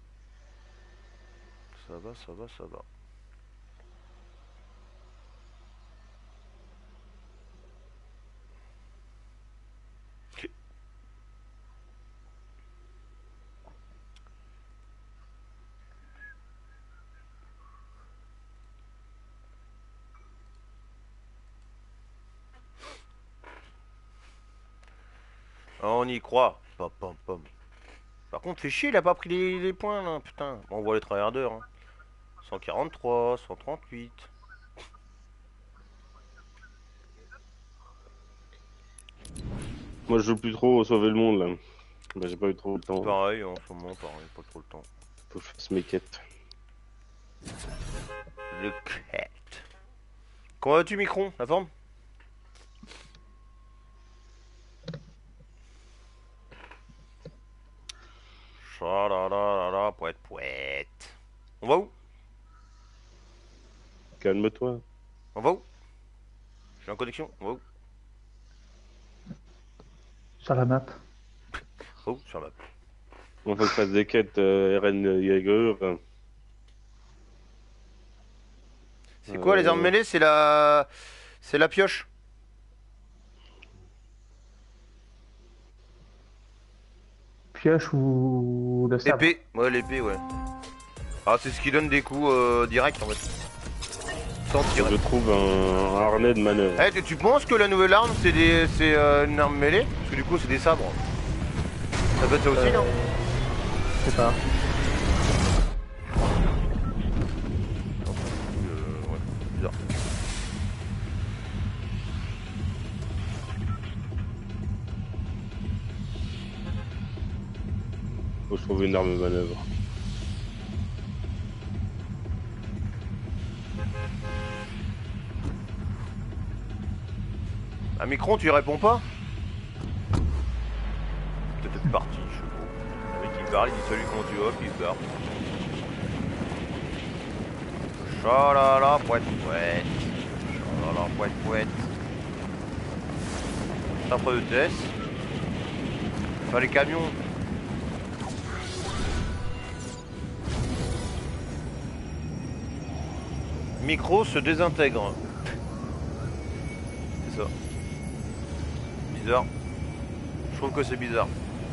Ça va, ça va, ça va. Ah, on y croit. Pam, pam, pam. Par contre, fait chier, il a pas pris les, les points là, putain. Bon, on voit les tryharders. Hein. cent quarante-trois, cent trente-huit. Moi, je joue plus trop au sauver le monde, là. Bah, j'ai pas eu trop le temps. Pareil, en ce moment, pareil, pas trop le temps. Faut que je fasse mes quêtes. Le quête. Comment vas-tu, Micron? La forme? Chalalala, poète, poète. On va où? Calme-toi. On va où? Je suis en connexion, on va où? Sur la map. On va où? Sur la map. On faut que je fasse des quêtes euh, R N Jaeger. euh, C'est quoi les armes euh, mêlées? C'est la... C'est la pioche. Pioche ou le sabre. Épée. Ouais, l'épée, ouais. Ah, c'est ce qui donne des coups euh, directs en fait. Sans faut que tirer. je trouve un, un harnais de manœuvre. Eh, tu- tu penses que la nouvelle arme c'est des... c'est euh, une arme mêlée? Parce que du coup c'est des sabres. Ça peut être ça aussi, non? Je sais pas. Euh, ouais, bizarre. Faut que je trouve une arme de manœuvre. Un micron, tu y réponds pas? T'es peut-être parti, je sais pas. Le mec il parle, il dit salut, comment tu vas, puis il se barre. Chalala, poète, poète. Chalala, poète, poète. Centre de test. Enfin, les camions. Micro se désintègre. C'est ça. Bizarre. Je trouve que c'est bizarre.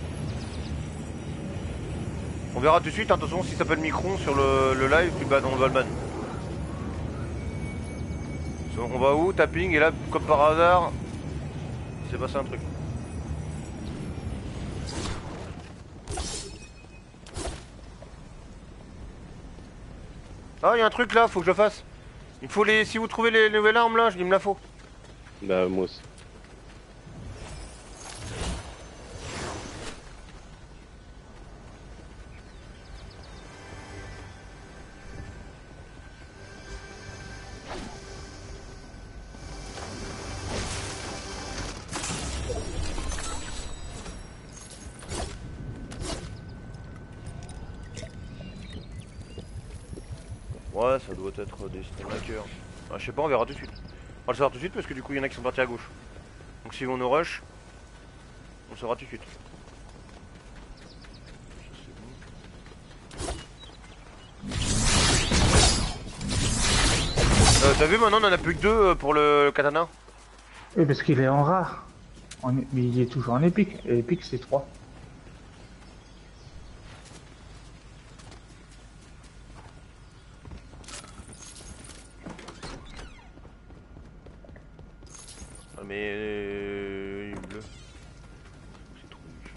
On verra tout de suite, hein, attention, s'il s'appelle Micron sur le, le live, tu bats dans le Valman. On va où? Tapping, et là, comme par hasard, il s'est passé un truc. Ah, il y a un truc là, faut que je le fasse. Il faut les. Si vous trouvez les nouvelles armes là, il me la faut. Bah, moi aussi. Ouais, ça doit être des streamhackers. Ah, je sais pas, on verra tout de suite. On va le savoir tout de suite parce que du coup, il y en a qui sont partis à gauche. Donc si on nous rush, on saura tout de suite. Euh, T'as vu maintenant on en a plus que deux euh, pour le katana. Oui, parce qu'il est en rare. En- Mais il est toujours en épique. Et épique, c'est trois. Ah mais euh, il est bleu. C'est trop nul.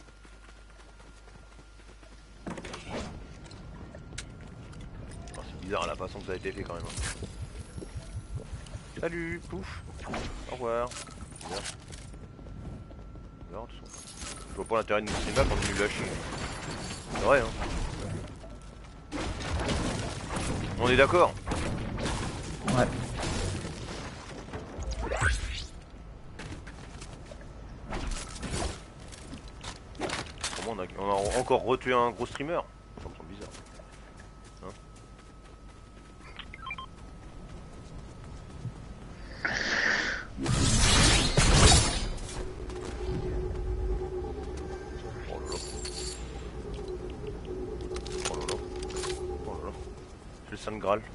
Oh, c'est bizarre la façon que ça a été fait quand même. hein. Salut, pouf. Au revoir. Bien. Alors, de toute façon. Je vois pas l'intérêt de nous stream là quand on nous lâcher. C'est vrai hein. On est d'accord. Ouais. Comment on a, on a encore retué un gros streamer. Ça me semble bizarre. Hein. Oh là là. Oh là là. Oh là là. C'est le Saint Graal.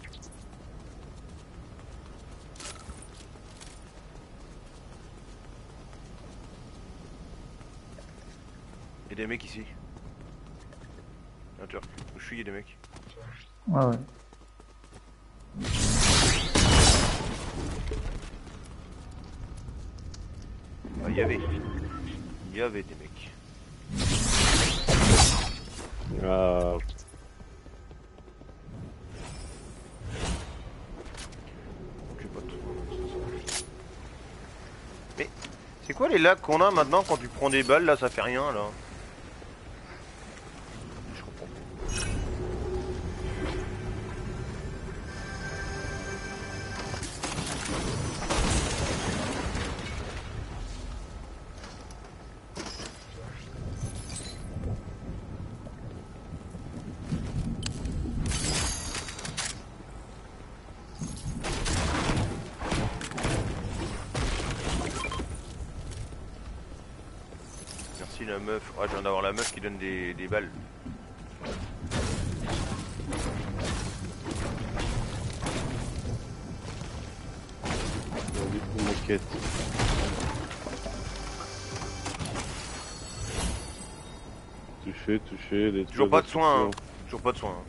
Il y a des mecs ici. Un turc. Où je suis, il y a des mecs. Ouais, ouais. Ah, il y avait. Il y avait des mecs. Ah, Ok, pote. Mais c'est quoi les lags qu'on a maintenant quand tu prends des balles là, ça fait rien là? Je comprends pas. Merci la meuf. Ah, je viens d'avoir la meuf qui donne des, des balles. on dit une moquette. Touché, touché, des Toujours pas de soins. Hein. Toujours pas de soins. Hein.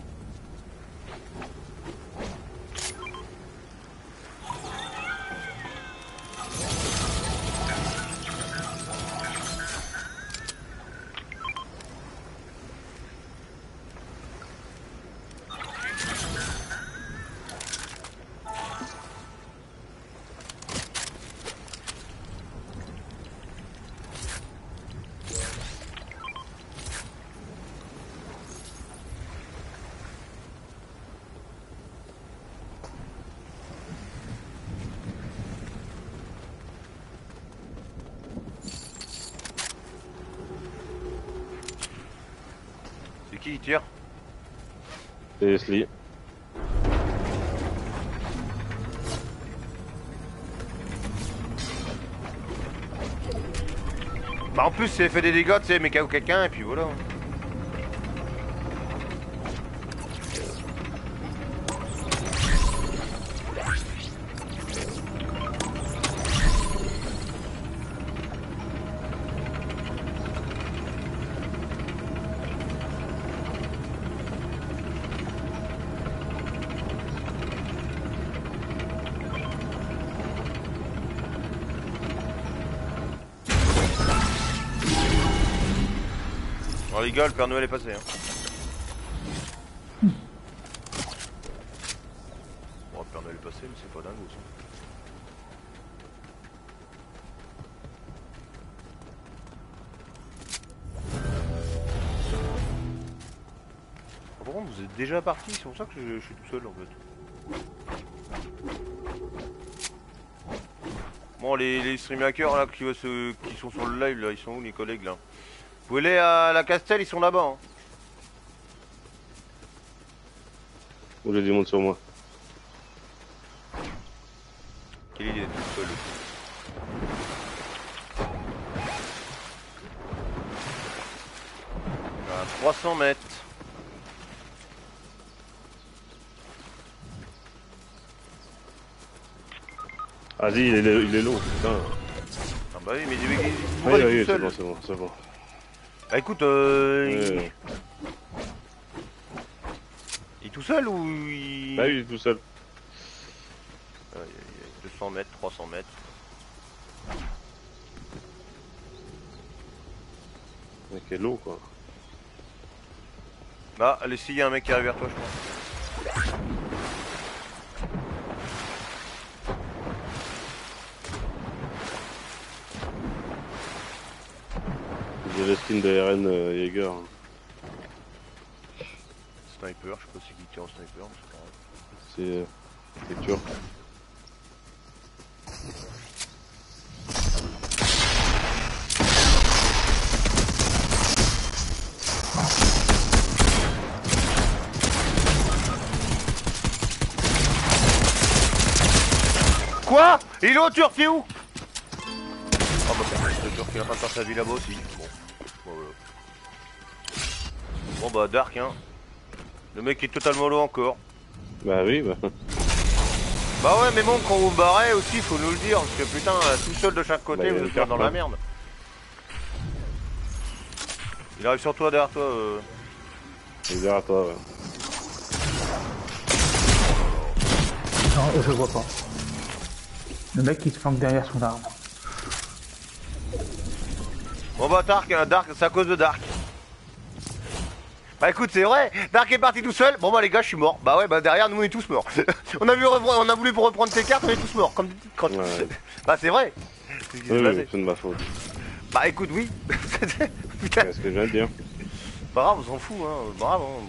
C'est qui qui tire? C'est Leslie. Bah en plus c'est fait des dégâts, tu sais, mais K O quelqu'un et puis voilà. Alors les gars, le Père Noël est passé. Hein. Bon, le Père Noël est passé, mais c'est pas dingue aussi. Par contre, vous êtes déjà parti, c'est pour ça que je, je suis tout seul en fait. Bon, les, les stream hackers là qui, se, qui sont sur le live là, ils sont où les collègues là? Vous voulez aller à la Castel, ils sont là-bas. Hein. Ou j'ai du monde sur moi. Quelle idée tout seul. À trois cents mètres. Vas-y, il est, il est long, putain. Ah bah oui, mais il est Oui, pourquoi il est oui, tout c'est seul. bon, c'est bon, c'est bon. Bah écoute, euh, Ouais, il... ouais. il est tout seul ou il... Bah oui, il est tout seul. Ah, il y a- il y a deux cents mètres, trois cents mètres. Mec, il est long, quoi. Bah, allez, s'il y a un mec qui arrive vers toi, je pense. J'ai le skin de R N euh, Jaeger. hein. Sniper, je sais pas si qui tire en sniper, mais c'est pas grave. C'est euh, c'est turc. Quoi? Il est au Turc, il est où? Ah bah le Turc il est en train de faire sa vie là-bas aussi. Bon. Bon, voilà. Bon bah Dark hein. Le mec est totalement low encore. Bah oui, bah. Bah ouais mais bon quand vous barrez aussi faut nous le dire parce que putain tout seul de chaque côté Bah, il y a vous une êtes bien carte, dans la là. merde. Il arrive sur toi derrière toi euh... Il est derrière toi, ouais. Non, je le vois pas. Le mec qui se planque derrière son arbre. Bon bah Dark, euh, Dark c'est à cause de Dark. Bah écoute c'est vrai, Dark est parti tout seul, bon bah les gars je suis mort. Bah ouais bah derrière nous on est tous morts. on, a vu on a voulu reprendre tes cartes, on est tous morts comme des petites crottes. Ouais. Bah c'est vrai. C'est ce qui s'est Oui, passé. oui, c'est de ma faute. Bah écoute oui. Putain. C'est ce que je viens de dire. Pas grave on s'en fout hein, brave hein.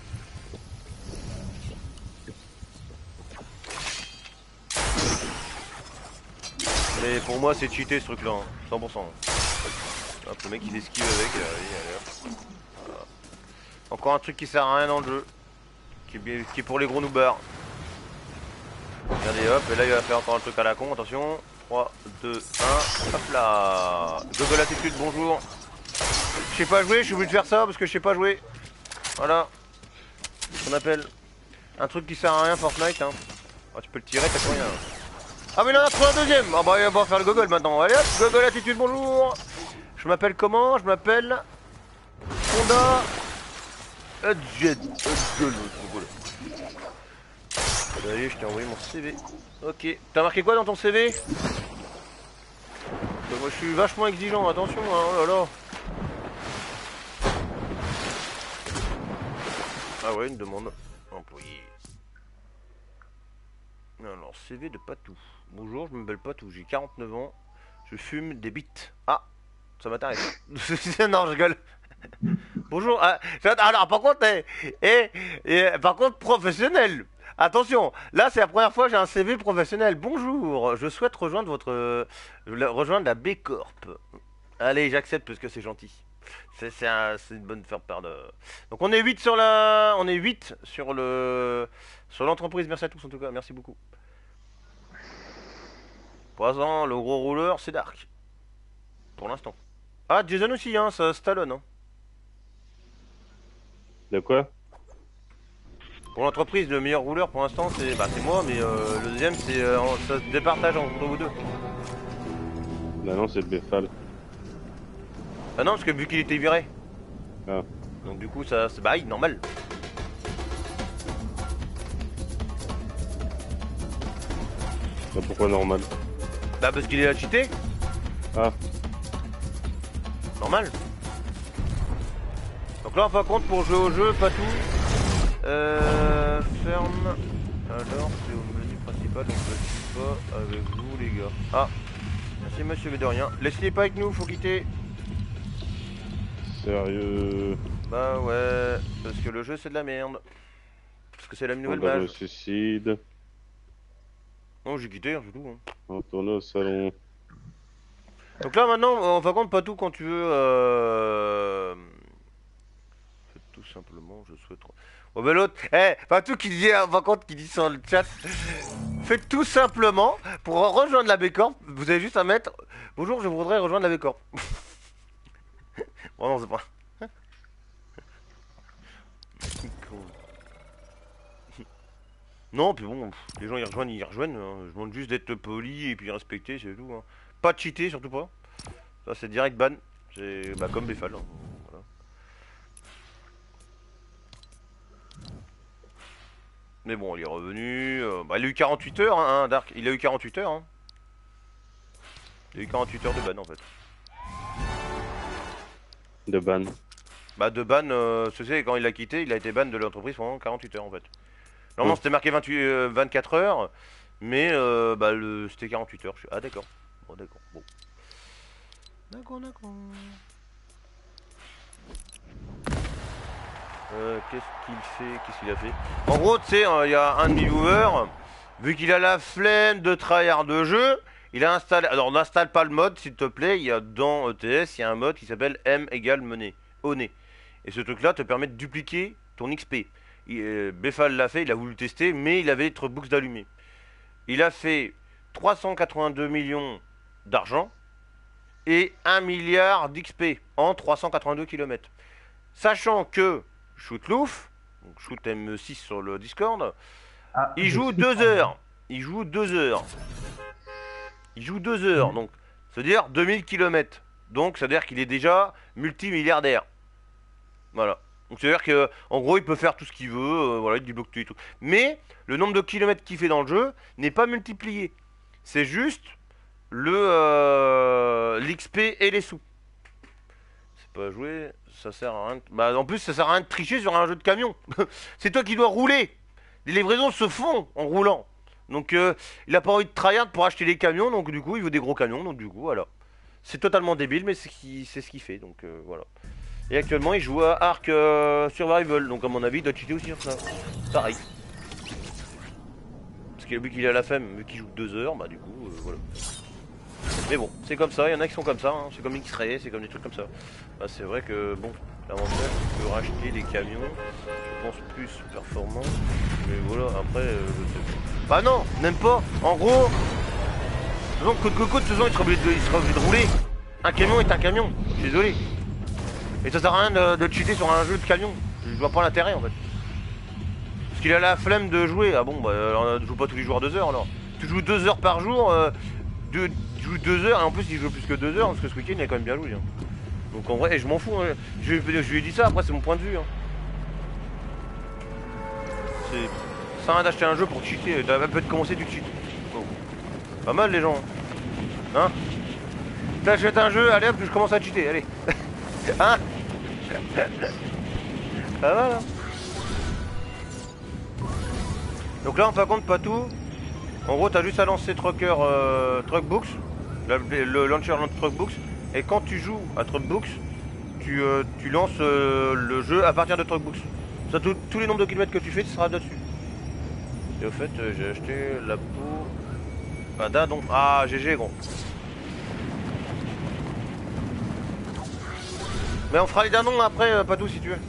Mais pour moi c'est cheaté ce truc là, hein. cent pour cent. Hop, le mec il esquive avec, allez, allez hop. Voilà. Encore un truc qui sert à rien dans le jeu. Qui est, bien- qui est pour les gros noobars. Regardez hop, et là il va faire encore un truc à la con, attention. trois, deux, un, hop là. Google attitude, bonjour. Je sais pas jouer, je suis obligé de faire ça parce que je sais pas jouer. Voilà. Ce qu'on appelle un truc qui sert à rien Fortnite hein. Oh, tu peux le tirer, t'as plus rien. Ah mais il en a trouvé un deuxième. Ah bah il va faire le gogol maintenant. Allez hop, Google attitude, bonjour. Je m'appelle comment? Je m'appelle Honda Jet. Allez, je t'ai envoyé mon C V. Ok. T'as marqué quoi dans ton C V? Bah, moi je suis vachement exigeant, attention hein, oh là là. Ah ouais, une demande. Employé. Alors, C V de Patou. Bonjour, je m'appelle Patou, j'ai quarante-neuf ans. Je fume des bites. Ah, ça m'intéresse. non, je rigole. Bonjour. Ah, alors, par contre, eh, eh, eh, par contre, professionnel. Attention, là c'est la première fois que j'ai un C V professionnel. Bonjour, je souhaite rejoindre votre, euh, rejoindre la B Corp. Allez, j'accepte parce que c'est gentil. C'est c'est un- c'est une bonne faire part de. Donc on est huit sur la, on est huit sur le, sur l'entreprise. Merci à tous en tout cas, merci beaucoup. Pour l'instant, le gros rouleur c'est Dark. Pour l'instant. Ah Jason aussi hein, ça Stallone hein. De quoi? Pour l'entreprise, le meilleur rouleur pour l'instant c'est bah, c'est moi, mais euh, le deuxième c'est euh, en- ça se départage entre vous deux. Bah non, c'est le Befal. Ah non, parce que vu qu'il était viré. Ah. Donc du coup ça c'est bah normal. Bah pourquoi normal? Bah parce qu'il est à cheater. Ah. Normal. Donc là en fin de compte pour jouer au jeu, pas tout. Euh, ferme. Alors c'est au menu principal, donc je suis pas avec vous les gars. Ah. Merci monsieur mais de rien. Laissez pas avec nous, faut quitter. Sérieux? Bah ouais, parce que le jeu c'est de la merde. Parce que c'est la On nouvelle va le mage. suicide. Non j'ai quitté, hein, c'est tout. Hein. On tourne au salon. Donc là maintenant, en fin de compte, pas tout quand tu veux. Euh... Faites tout simplement, je souhaite. Oh ben l'autre, eh, pas tout qui dit, hein, par contre, qui dit sur le chat. Faites tout simplement, pour rejoindre la B-Corp, vous avez juste à mettre bonjour, je voudrais rejoindre la B-Corp. Bon, non, c'est pas. Non, puis bon, pff, les gens ils rejoignent, ils rejoignent. Hein. Je demande juste d'être poli et puis respecté, c'est tout. Hein. Pas de cheater, surtout pas. Ça, c'est direct ban. C'est bah, comme Befal. Hein. Voilà. Mais bon, il est revenu. Euh, bah, il a eu quarante-huit heures, hein, Dark. Il a eu quarante-huit heures. Hein. Il a eu quarante-huit heures de ban en fait. De ban. Bah, de ban, euh, ce c'est quand il l'a quitté, il a été ban de l'entreprise pendant quarante-huit heures en fait. Normalement, oh. C'était marqué vingt-huit, euh, vingt-quatre heures, mais euh, bah, le... c'était quarante-huit heures. Ah, d'accord. Bon, d'accord. Bon. D'accord, d'accord. Euh, qu'est-ce qu'il fait? Qu'est-ce qu'il a fait? En gros, tu sais, il euh, y a un de mes viewers, vu qu'il a la flemme de tryhard de jeu, il a installé. Alors, n'installe pas le mode, s'il te plaît. Il y a dans E T S, il y a un mode qui s'appelle M égale monnaie. Oné. Et ce truc-là te permet de dupliquer ton X P. Euh, Befal l'a fait, il a voulu tester, mais il avait trop books d'allumés. Il a fait trois cent quatre-vingt-deux millions d'argent et un milliard d'X P en trois cent quatre-vingt-deux kilomètres. Sachant que Shootlouf, donc Shoot M six sur le Discord, ah, il joue deux heures. Il joue deux heures. Il joue deux heures, donc ça veut dire deux mille kilomètres. Donc ça veut dire qu'il est déjà multimilliardaire. Voilà. Donc c'est à dire que en gros il peut faire tout ce qu'il veut, euh, voilà, il débloque tout et tout. Mais le nombre de kilomètres qu'il fait dans le jeu n'est pas multiplié. C'est juste le euh, l'X P et les sous. C'est pas à jouer, ça sert à rien. De... Bah en plus ça sert à rien de tricher sur un jeu de camion. C'est toi qui dois rouler. Les livraisons se font en roulant. Donc euh, il a pas envie de tryhard pour acheter des camions, donc du coup il veut des gros camions, donc du coup voilà. C'est totalement débile, mais c'est ce qu'il fait, donc euh, voilà. Et actuellement il joue à Ark euh, Survival, donc à mon avis il doit cheater aussi sur ça. Ça arrive. Parce que vu qu'il a la flemme, vu qu'il joue deux heures, bah du coup euh, voilà. Mais bon, c'est comme ça, il y en a qui sont comme ça, hein. C'est comme X-Ray, c'est comme des trucs comme ça. Bah c'est vrai que bon, l'avantage tu peux racheter des camions, je pense plus performants. Mais voilà, après euh, bah non, même pas. En gros, donc Code Coco de toute façon il sera obligé de, il sera obligé de rouler. Un camion est un camion, je suis désolé. Et ça sert à rien de, de cheater sur un jeu de camion. Je vois pas l'intérêt en fait. Parce qu'il a la flemme de jouer. Ah bon, bah alors, ne joue pas tous les jours deux heures alors. Tu joues deux heures par jour, euh, deux, tu joues deux heures et en plus il joue plus que deux heures parce que ce week-end il a quand même bien joué. Hein. Donc en vrai, je m'en fous. Hein. Je, je lui ai dit ça, après c'est mon point de vue. Hein. C'est. Ça sert à rien d'acheter un jeu pour cheater. T'as même peut-être commencé, tu cheats. Oh. Pas mal les gens. Hein, t'achètes un jeu, allez hop, je commence à cheater, allez. Hein. Ah voilà. Donc là en fin de compte pas tout. En gros t'as juste à lancer Trucker euh, Truckbooks, le, le launcher Truckbooks, et quand tu joues à Truckbooks, tu, euh, tu lances euh, le jeu à partir de Truckbooks. Ça, tout, tous les nombres de kilomètres que tu fais, ce sera dessus. Et au fait euh, j'ai acheté la peau. Ah dindon. Ah G G gros. Mais on fera les dindons après, euh, pas tout si tu veux.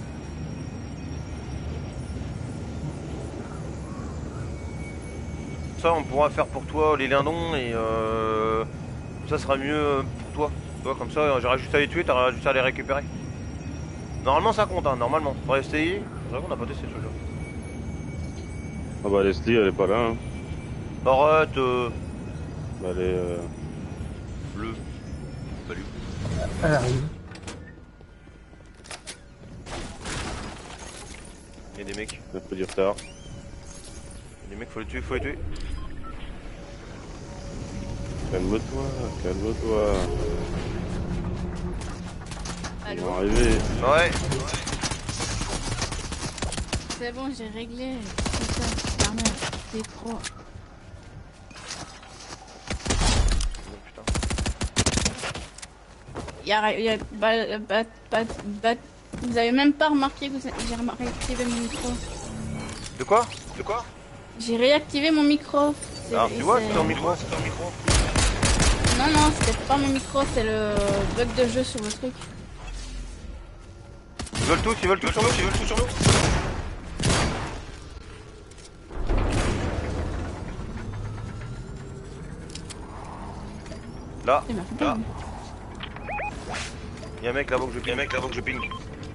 Ça on pourra faire pour toi les lindons et euh, ça sera mieux pour toi. Tu vois, comme ça j'aurai juste à les tuer, t'auras juste à les récupérer. Normalement ça compte, hein, normalement. Faudrait essayer. C'est vrai qu'on n'a pas testé ce jeu. Ah bah Leslie elle est pas là. Hein. Arrête euh... Bah elle est... Euh... Bleu. Salut. Elle arrive. Il y a des mecs. Un peu du retard. Il y a des mecs, faut les tuer, faut les tuer. Calme-toi, calme-toi. Ils vont Allô? arriver. Ouais. C'est bon, j'ai réglé. Putain, Arnaud, t'es trop. Oh, putain. Y'a, y'a, bah, bah, bah, bah, vous avez même pas remarqué que j'ai réactivé mon micro. De quoi? De quoi? J'ai réactivé mon micro. Alors tu vois, c'est ton micro, c'est ton micro. Non, non, c'était pas mon micro, c'est le bug de jeu sur le truc. Ils veulent tous, ils veulent tous sur nous, ils veulent tous sur nous. Là, Eh, merci là. pas. Y'a un mec là-bas que je ping. Y'a un mec là-bas que je ping.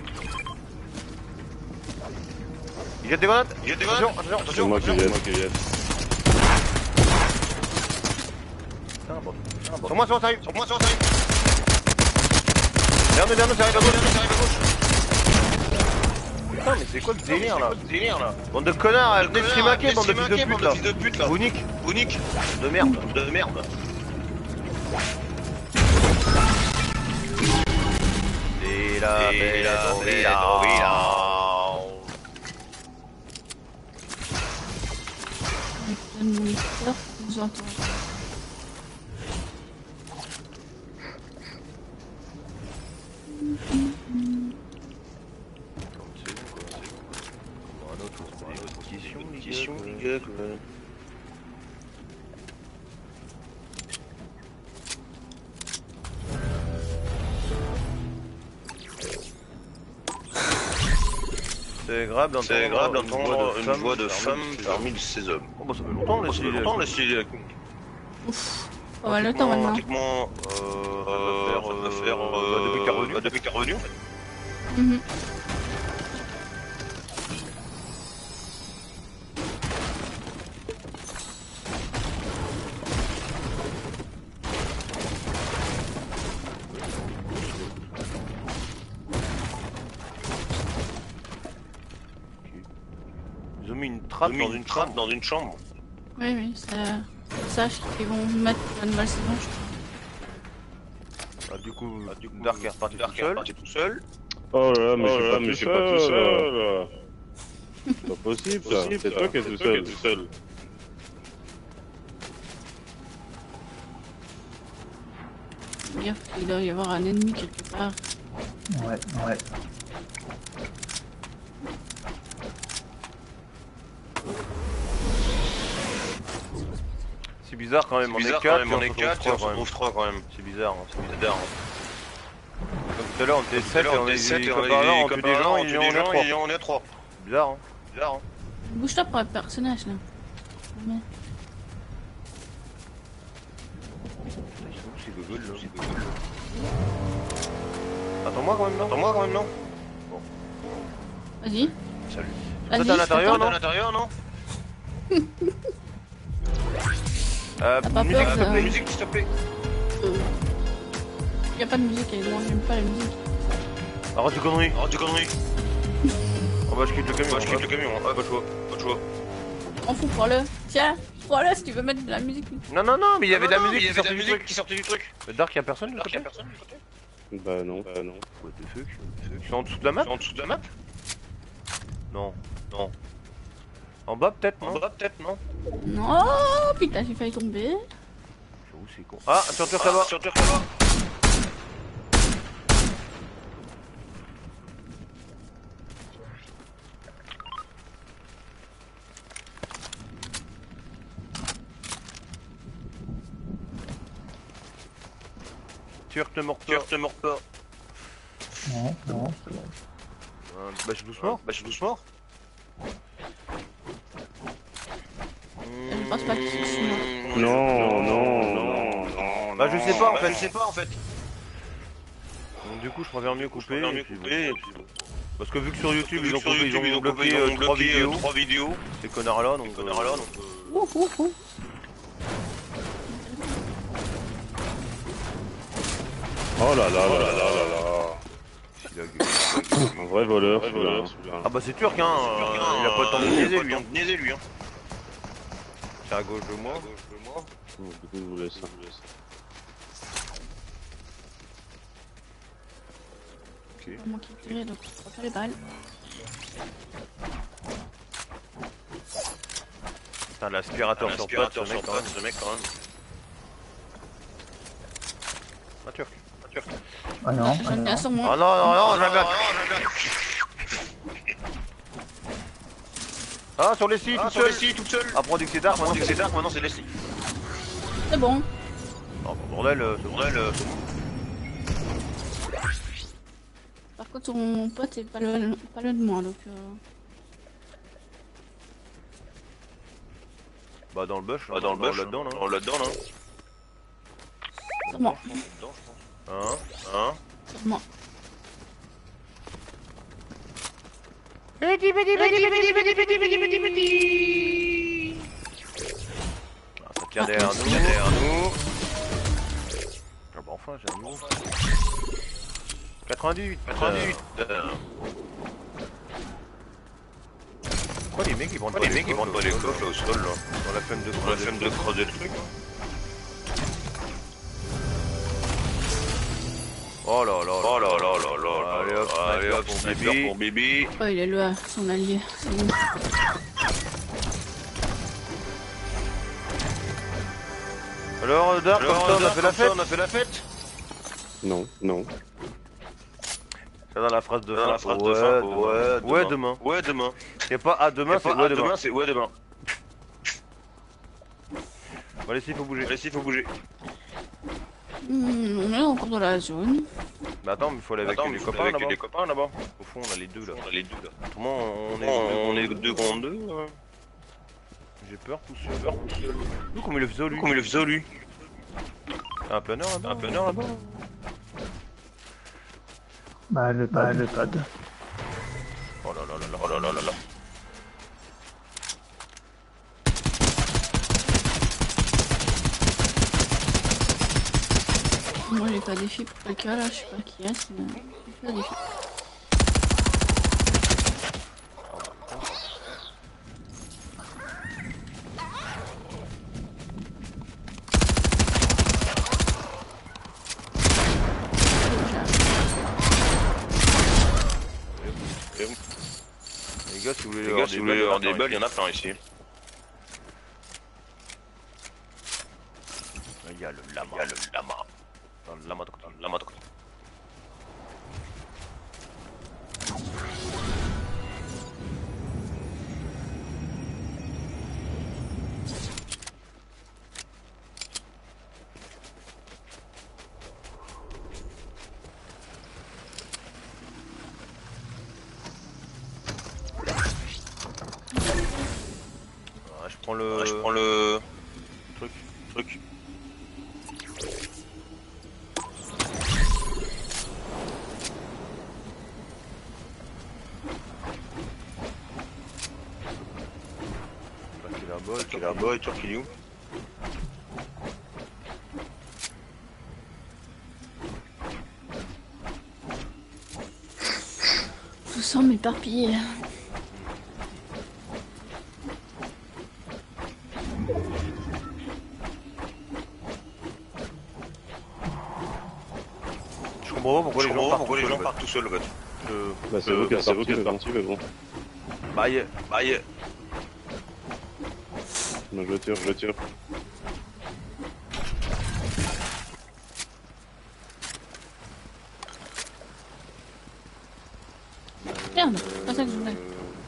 Il jette des grenades. Il jette des grenades. Attention, attention, C'est attention. moi qui attention. viens, moi qui viens. Putain, bon. Sur moi, sur moi, ça arrive. Sur moi, sur moi, ça arrive. Derrière nous, derrière nous, ça arrive à gauche. Derrière nous, ça arrive à gauche. Putain, mais c'est quoi le délire là? Délire là. Bande de connards, venez streamaquer, bande de fils de pute là. Vous nique. Vous nique. De merde, de merde. Et là, et là, et là, et là. Donne mon moniteur, vous entendez. Question, les gars, quoi. C'est grave d'entendre une voix de femme parmi ces hommes. Oh bah ça fait longtemps là, ça fait longtemps là, si... Ouf, pas mal de temps maintenant. Pratiquement, euh, ça va faire, euh, depuis que t'es revenu. Depuis que t'es revenu. Mhm. Ils ont mis une trappe dans une trappe dans une chambre. Oui, oui, ça. Sache qu'ils vont mettre une nouvelle saison, je crois. Ah, du coup, ah, du coup Dark est reparti tout seul. tout seul. Oh là là, mais Oh je là suis là, pas mais tout je suis seul. pas tout là. C'est pas possible ça. C'est toi qui es tout seul. tout seul. Gaffe, il doit y avoir un ennemi quelque part. Ouais, ouais. C'est bizarre quand même, on est quatre, on est quatre et on se retrouve trois quand même. C'est bizarre, hein, c'est bizarre. Hein. Comme tout à l'heure on était sept et on est sept et on est on tue des gens et on est trois. Bizarre, hein. Bizarre, hein. Bouge-toi pour le personnage là. Mais... C'est Google, là. Attends-moi quand même, non? Attends-moi quand même, non? Bon. Vas-y. Salut. Vas-y, Toi t'es à je l'intérieur, t'attends. non? À l'intérieur, non? Euh, T'as pas musique, peur, s'il te plaît, ça musique, s'il te plaît. Euh... Y a pas de musique, elle moi j'aime pas la musique. Arrête de conneries, arrête de conneries. Oh bah je quitte le camion, bah, je quitte le camion, ah, pas de choix, pas de choix. On fout, prends-le. Tiens, prends-le si tu veux mettre de la musique. Non, non, non, mais il y avait de la musique, il y avait de la musique qui sortait du truc. Le Dark, y'a personne de l'autre côté? Bah non, bah non. What the fuck? C'est en dessous de la map? En dessous de la map? Non, non. En bas peut-être, non? En bas peut-être, non? Non, oh, putain, j'ai failli tomber. J'avoue, c'est con. Ah, sur Turc là-bas! Sur Turc là-bas! Turc ne mord pas. Turc ne mord pas. Non, non, c'est bon. Euh, bah, je suis doucement. Bah, je suis doucement. Je pense pas que c'est sûr. Non, non, non, non. Bah, je sais pas en fait. Je sais pas en fait. Donc, du coup, je préfère mieux couper. Mieux couper. Parce que vu que sur YouTube, ils ont coupé, ils ont bloqué trois vidéos. Ces connards-là, donc. Connards-là, donc. Ouh, ouh, ouh. Oh là là là là là là là. Un vrai voleur, celui-là. Ah bah c'est Turc, hein. Il a pas le temps de niaiser lui. Niaiser lui, hein. C'est à gauche de moi. Du coup, je vous laisse. C'est moi qui tirais, donc je prends pas les balles. Putain, l'aspirateur sur pote, ce mec quand même. Ce mec quand même. Un Turc. Un Turc. Ah non, ah J'en ai non. un sur Oh moi. non, non, non, jamais. Ah, sur les scies, tout seul. tout seul. Après, on dit que c'est Dark, maintenant c'est Dark, maintenant c'est les scies. C'est bon. Oh, bah, bordel, euh, ce bordel, euh, c'est bon. Par contre, mon pote est pas loin, pas loin de moi, donc. Euh... Bah, dans le bush, bah, dans le bush, là-dedans, là. Là-dedans, là. dedans, Moi. je pense. Dedans, je pense. Hein Hein C'est moi. Petit, petit, petit, petit, petit, petit, petit, petit, petit. Ah, ça tire Ah, derrière merci. nous, derrière nous. Ah bah enfin, j'ai un nouveau. quatre-vingt-dix-huit. quatre-vingt-dix-huit. Pourquoi les mecs ils vendent pas les mecs ils vendent pas les coffres là au sol là? Dans la flemme de creuser, la flemme de creuser le truc. Oh là là, oh là là là là, allez hop, allez hop, sniper pour Bibi. Oh, il est là, son allié. C'est bon. Alors Dark, comme ça on a fait la fête, on a fait la fête. Non, non. C'est dans la phrase de fin, Dans la phrase de ouais, fin, demain. ouais, Ouais demain. demain. Ouais, demain. Y'a pas à demain, c'est pas ouais à demain. demain, c'est ouais demain. Bon allez, il faut bouger. Allez, il faut bouger. Hmm, on est encore dans la zone. Bah attends, mais il faut aller avec Attends, les mais copains avec là-bas. les copains là-bas. Au fond, on a les deux là. On a les deux là. Autrement, on est, On, on est est deux contre deux. hein. J'ai peur tout seul. Peur tout seul. Nous, comme il le faisait lui. Comme il le faisait lui. Un planeur là-bas. Un planeur là-bas. Bah, le pad, le pad. Oh là là là là, oh là là là là. Moi j'ai pas des filles pour quelqu'un là, je sais pas qui est, mais j'ai pas des filles. Les gars, si vous voulez Les gars, si vous voulez avoir des balles, il y en a plein ici. Il y a le lama. Il y a le lama. Dans le lama de côté. Le lama de côté. Ouais, je prends le. Ouais, je prends le truc. truc. Bah, c'est là-bas, Il est là-bas et toi qui est où? Tout semble éparpillé. Je comprends pas pourquoi les gens partent pourquoi les tout gens seuls, partent tout seuls, en fait. Je- Bah, c'est vous qui êtes partis, mais bon. Bah, y a- Bah, yeah. Non, je tire, je tire. Merde, c'est pas ça que je voulais.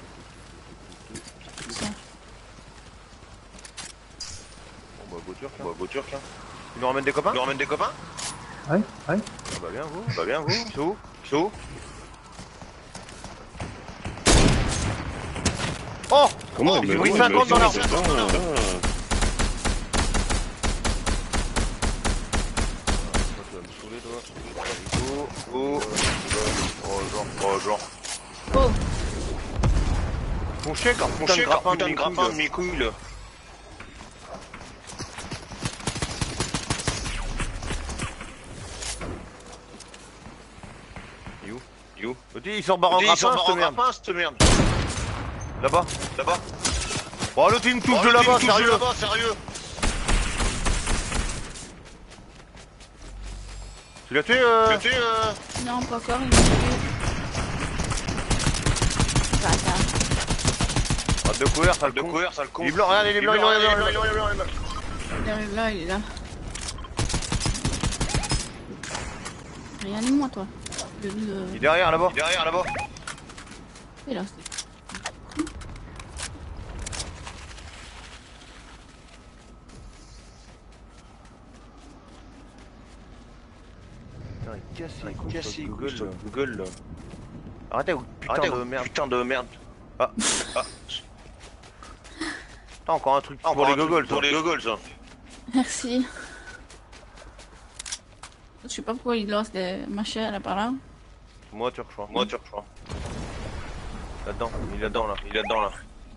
Ça. Bon bah, go turc, hein. Bah, beau turc, hein. Tu nous ramènes des copains? Tu nous ramènes des copains? Ouais, ouais. Ah bah bien vous. Bah, bien, vous. C'est où? C'est où? Oh! Comment Oh, j'ai pris cinquante dans l'arbre. Oh, oh, genre, oh, genre. Oh, Mon chèque, un Mon putain de chèque, grappin putain de de grappin de mi-couille. mes couilles, là. Il est où? Il est où? Petit, il sort barre en Dis, ils sont grappin, en cette merde. grappin, cette merde. Là-bas. Là-bas. Oh, l'autre il me touche Oh, de le là-bas, team touche de sérieux. là-bas, sérieux. Tu l'as tué euh... Tu sais, euh... non, pas encore, il m'a tué. Bâtard. Rate de couvert, sale de con. couvert, sale con. Il est blanc, regarde, il est blanc, il est blanc, il est blanc, il est blanc. il est blanc, il est blanc. Il arrive là, il est là. Réanime-moi, toi. Le but de... Il est derrière, là-bas. Il est derrière, là-bas. Il est là, c'est... Putain, il casse les Il couilles casse sur les Google, couilles sur là. Google, là. Arrêtez, vous, putain Arrêtez, de vous, merde. Putain de merde. Ah. Ah. Putain, encore un truc Ah, pour les encore un truc gogoles, Pour ça. les gogoles, ça. Merci. Je sais pas pourquoi il lance des machins là par là. Moi tu rejoins. Moi tu rejoins. Là-dedans, il est là-dedans là. Il est là-dedans là.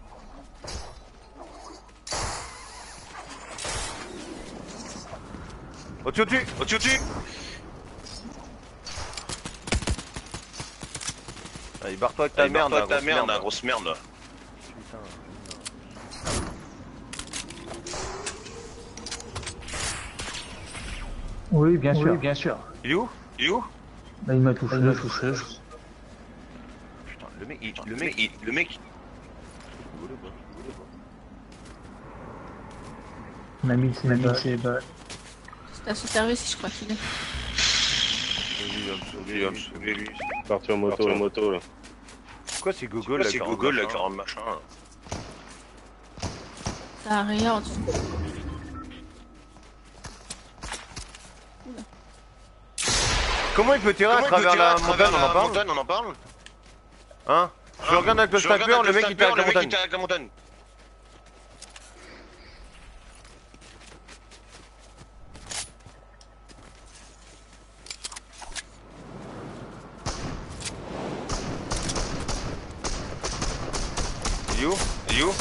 Au-dessus, au-dessus, au-dessus, au-dessus. Allez, barre-toi avec ta Allez, merde, barre-toi là, avec ta grosse merde, merde. là, grosse merde. Là. Oui, bien sûr. Oui, bien sûr. Il est où? Il est où? Là, il m'a touché. Il m'a touché. Putain, le mec, il, Le mec, il, le mec, Il m'a mis ses Il a mis balles. ses balles. C'est à ce service, je crois qu'il est. il va me sauver, il va me lui. sauver, lui. Parti en moto, Parti en en moto, là. Quoi, c'est Google, Là, là, c'est Google, là, quarante machin. là. Ça a rien en dessous. Comment il peut tirer à Comment il peut travers tirer la à travers montagne, on en la parle? montagne, on en parle? Hein? Je regarde avec le Je regarde sniper, avec le mec il tire sniper, avec la le mec, il montagne. tire avec la montagne. Il est où? Il est où?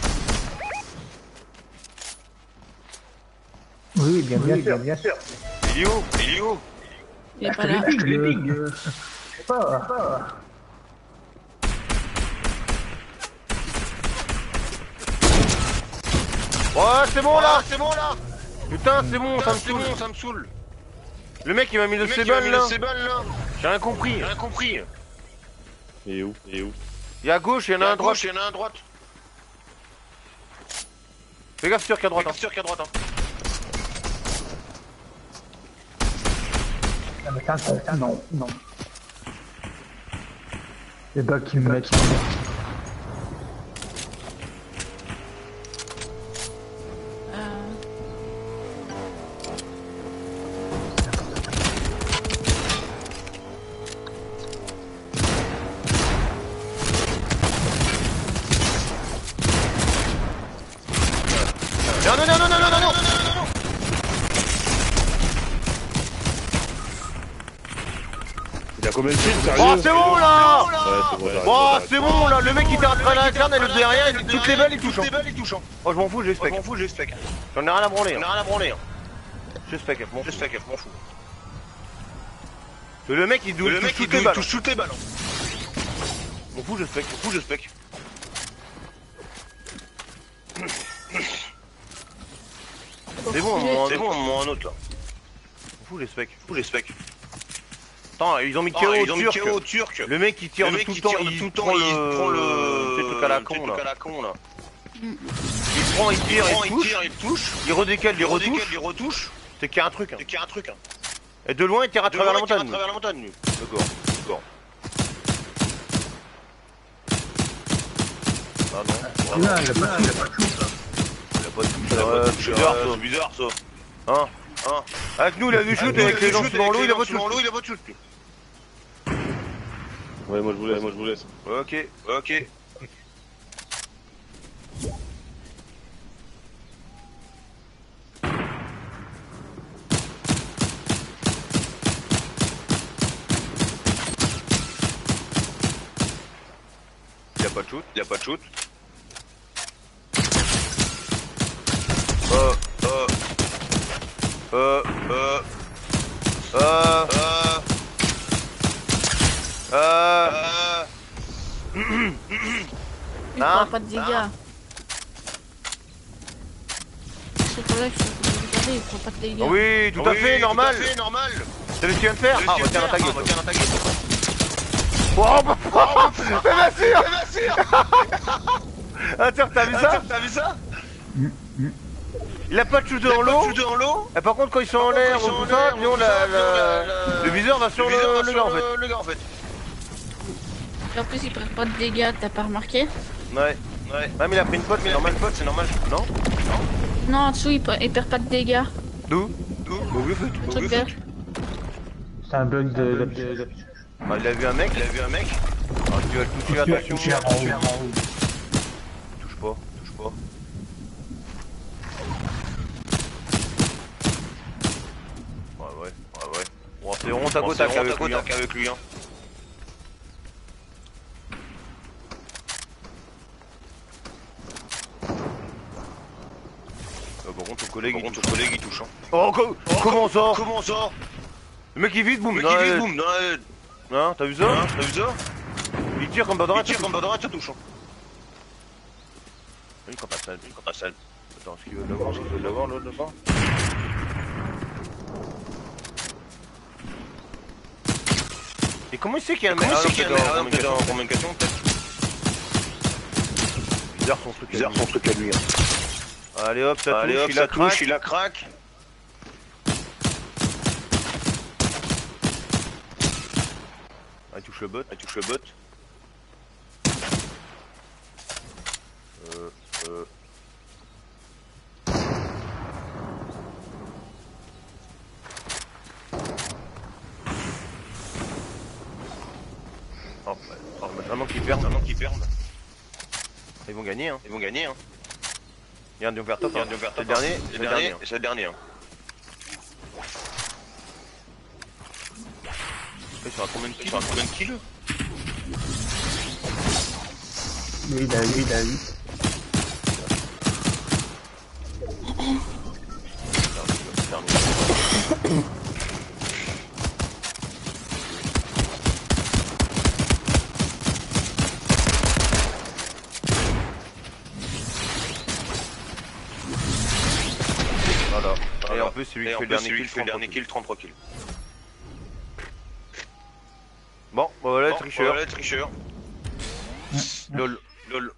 Oui, bien, bien Oui, sûr. bien sûr. Il est où? Il est où? Il est Je pas te là. l'ai dit, le- je sais pas. Ouais, c'est bon là! Ah, c'est bon là! Putain, c'est bon, ça Putain, me c'est saoule. bon, ça me saoule. Le mec il m'a mis Le le mec, il a C-Ban mis là. le C-Ban là. J'ai rien compris. J'ai rien compris. Il est où? Il est où? Il y a à gauche, il y en Il y a en un a à droite. gauche, il y en a un à droite. Fais gaffe sûr qu'à droite. Pas Hein. sûr qu'à droite. Hein. Ah, mais attends, attends, non, non. Les balles qui me mettent. Euh... Non, non, non, non, non, non, non, non. Il a combien de kills, sérieux? Oh, c'est bon là! Ouais, c'est bon, j'arrête, Oh, j'arrête. c'est bon là, le mec il tire à travers la carne et le derrière, il- toutes les balles il touche. Toutes les hein. balles, il touche. hein. Oh, je m'en fous, j'ai Je spec. m'en fous, j'ai spec. J'en ai rien à branler. On Hein. a rien à branler. hein. J'ai spec, bon. J'ai spec, je m'en fous. Le mec il touche Le mec, il toutes les balles. touche toutes les balles. hein. M'en fous, j'ai spec. Je m'en fous, j'ai spec. C'est bon, J'ai- on C'est m'en bon, on m'en un autre là. fous, j'ai spec. Je m'en fous, j'ai spec. Attends, ils ont mis K O Oh, au ils ont mis K O turc. au turc. Le mec il tire Le de mec, tout le il temps, tire de il tout le temps, prend il prend le... le... C'est le truc à la le con truc là. à la con là. Il prend, il tire, Il prend, il il touche. tire, il touche. Il redécale, il Il redécale, retouche. il retouche. C'est qu'il y a un truc. Hein. C'est qu'il y a un truc. Hein. Et de loin il tire à De travers la loin, il tire montagne. à travers la montagne, lui. D'accord, d'accord. Ah non, Là, il a pas il a pas de touche. C'est Euh, c'est bizarre, ça. C'est bizarre ça. Hein. Hein. Avec nous il a vu shoot, Nous, avec les gens shoot, sous dans l'eau, il a pas de sous dans l'eau, touche. il a pas de shoot. lui. Ouais, moi je vous laisse, moi je vous laisse. Ok. Ok. Il a pas de shoot. Il y a pas de shoot. Euh, Euh, euh, euh, euh, euh, euh, euh. Il Hein prend pas de dégâts. C'est pour là que je suis regardé, il prend pas de dégâts. oui, tout à Oui, fait, normal. Tout à fait, normal. C'est ce qu'il vient de faire. Ah, on va tirer dans ta gueule. Ah, on va tirer dans ta gueule. Oh, bah, mais bien sûr. Eh ben, sûr. Attends, t'as vu ça? T'as vu ça? Il a pas de shoot Il y a dans pas de l'eau. shoot dans l'eau. Et par contre, quand ils sont en l'air Quand ils ou sont en tout ça, l'air, nous, ou la- tout ça, la- la- le viseur va sur Le viseur le va le sur gars en fait. le- Le gars en fait. En plus, il prend pas de dégâts, t'as pas remarqué? Ouais. Ouais. Ouais, mais il a pris une pote, mais Mais normal. normal, pote, c'est normal. Non? Non, en dessous, il, pre- il perd pas de dégâts. D'où? D'où? Bah oui, fait. Le truc vert. C'est un bug de. de- de- de- Ah, il a vu un mec. Il a vu un mec. Ah, tu vas le toucher, attention. Tu as en haut. Touche pas, touche pas. Ouais, ouais, ouais, ouais. côte à côte avec lui. hein. avec lui. Hein. Euh, Par contre, ton collègue, Par il contre, touche. ton collègue il touche. Hein. Oh, co- comment ça? Comment ça? Le mec il vite, boum. Le mec dans il la vise, tête. boum, dans la tête. Hein, t'as vu ça? Hein, T'as vu ça? Il tire comme pas Il droite. tire comme pas droite, ça touche. Hein. Oui, quand t'as ça. Lui, quand t'as ça. Attends, est-ce qu'il veut l'avoir? Est-ce qu'il veut l'avoir l'autre là-bas? Et comment il sait qu'il y a un mec? Comment Ah, c'est non, qu'il y a peut-être un en mec en communication. communication peut-être? Bizarre son truc. Bizarre son truc à lui. Hein. Allez hop, ça Allez touche, hop, il ça la touche, craque. il la craque. Ah, il touche le bot. Il touche le bot. Euh, euh. Oh, ouais. Oh, bah, vraiment qu'ils perdent, Vraiment qu'ils perdent. ils vont gagner hein. Ils vont gagner. Hein. Regarde, ils vont faire top. Regarde, hein. ils vont faire C'est top, le dernier, hein. c'est C'est le le dernier. dernier. hein. C'est le dernier. Hein. Ils sont à combien de Ils kills? sont à combien de kills? Lui, il a eu, il a eu. Voilà. Et Voilà. en plus, celui Et qui en fait le plus, dernier celui kill, qui fait le dernier trente-trois kill, trente-trois kills. Bon, bah voilà, le Bon, tricheur. voilà le tricheur. Lol. Lol.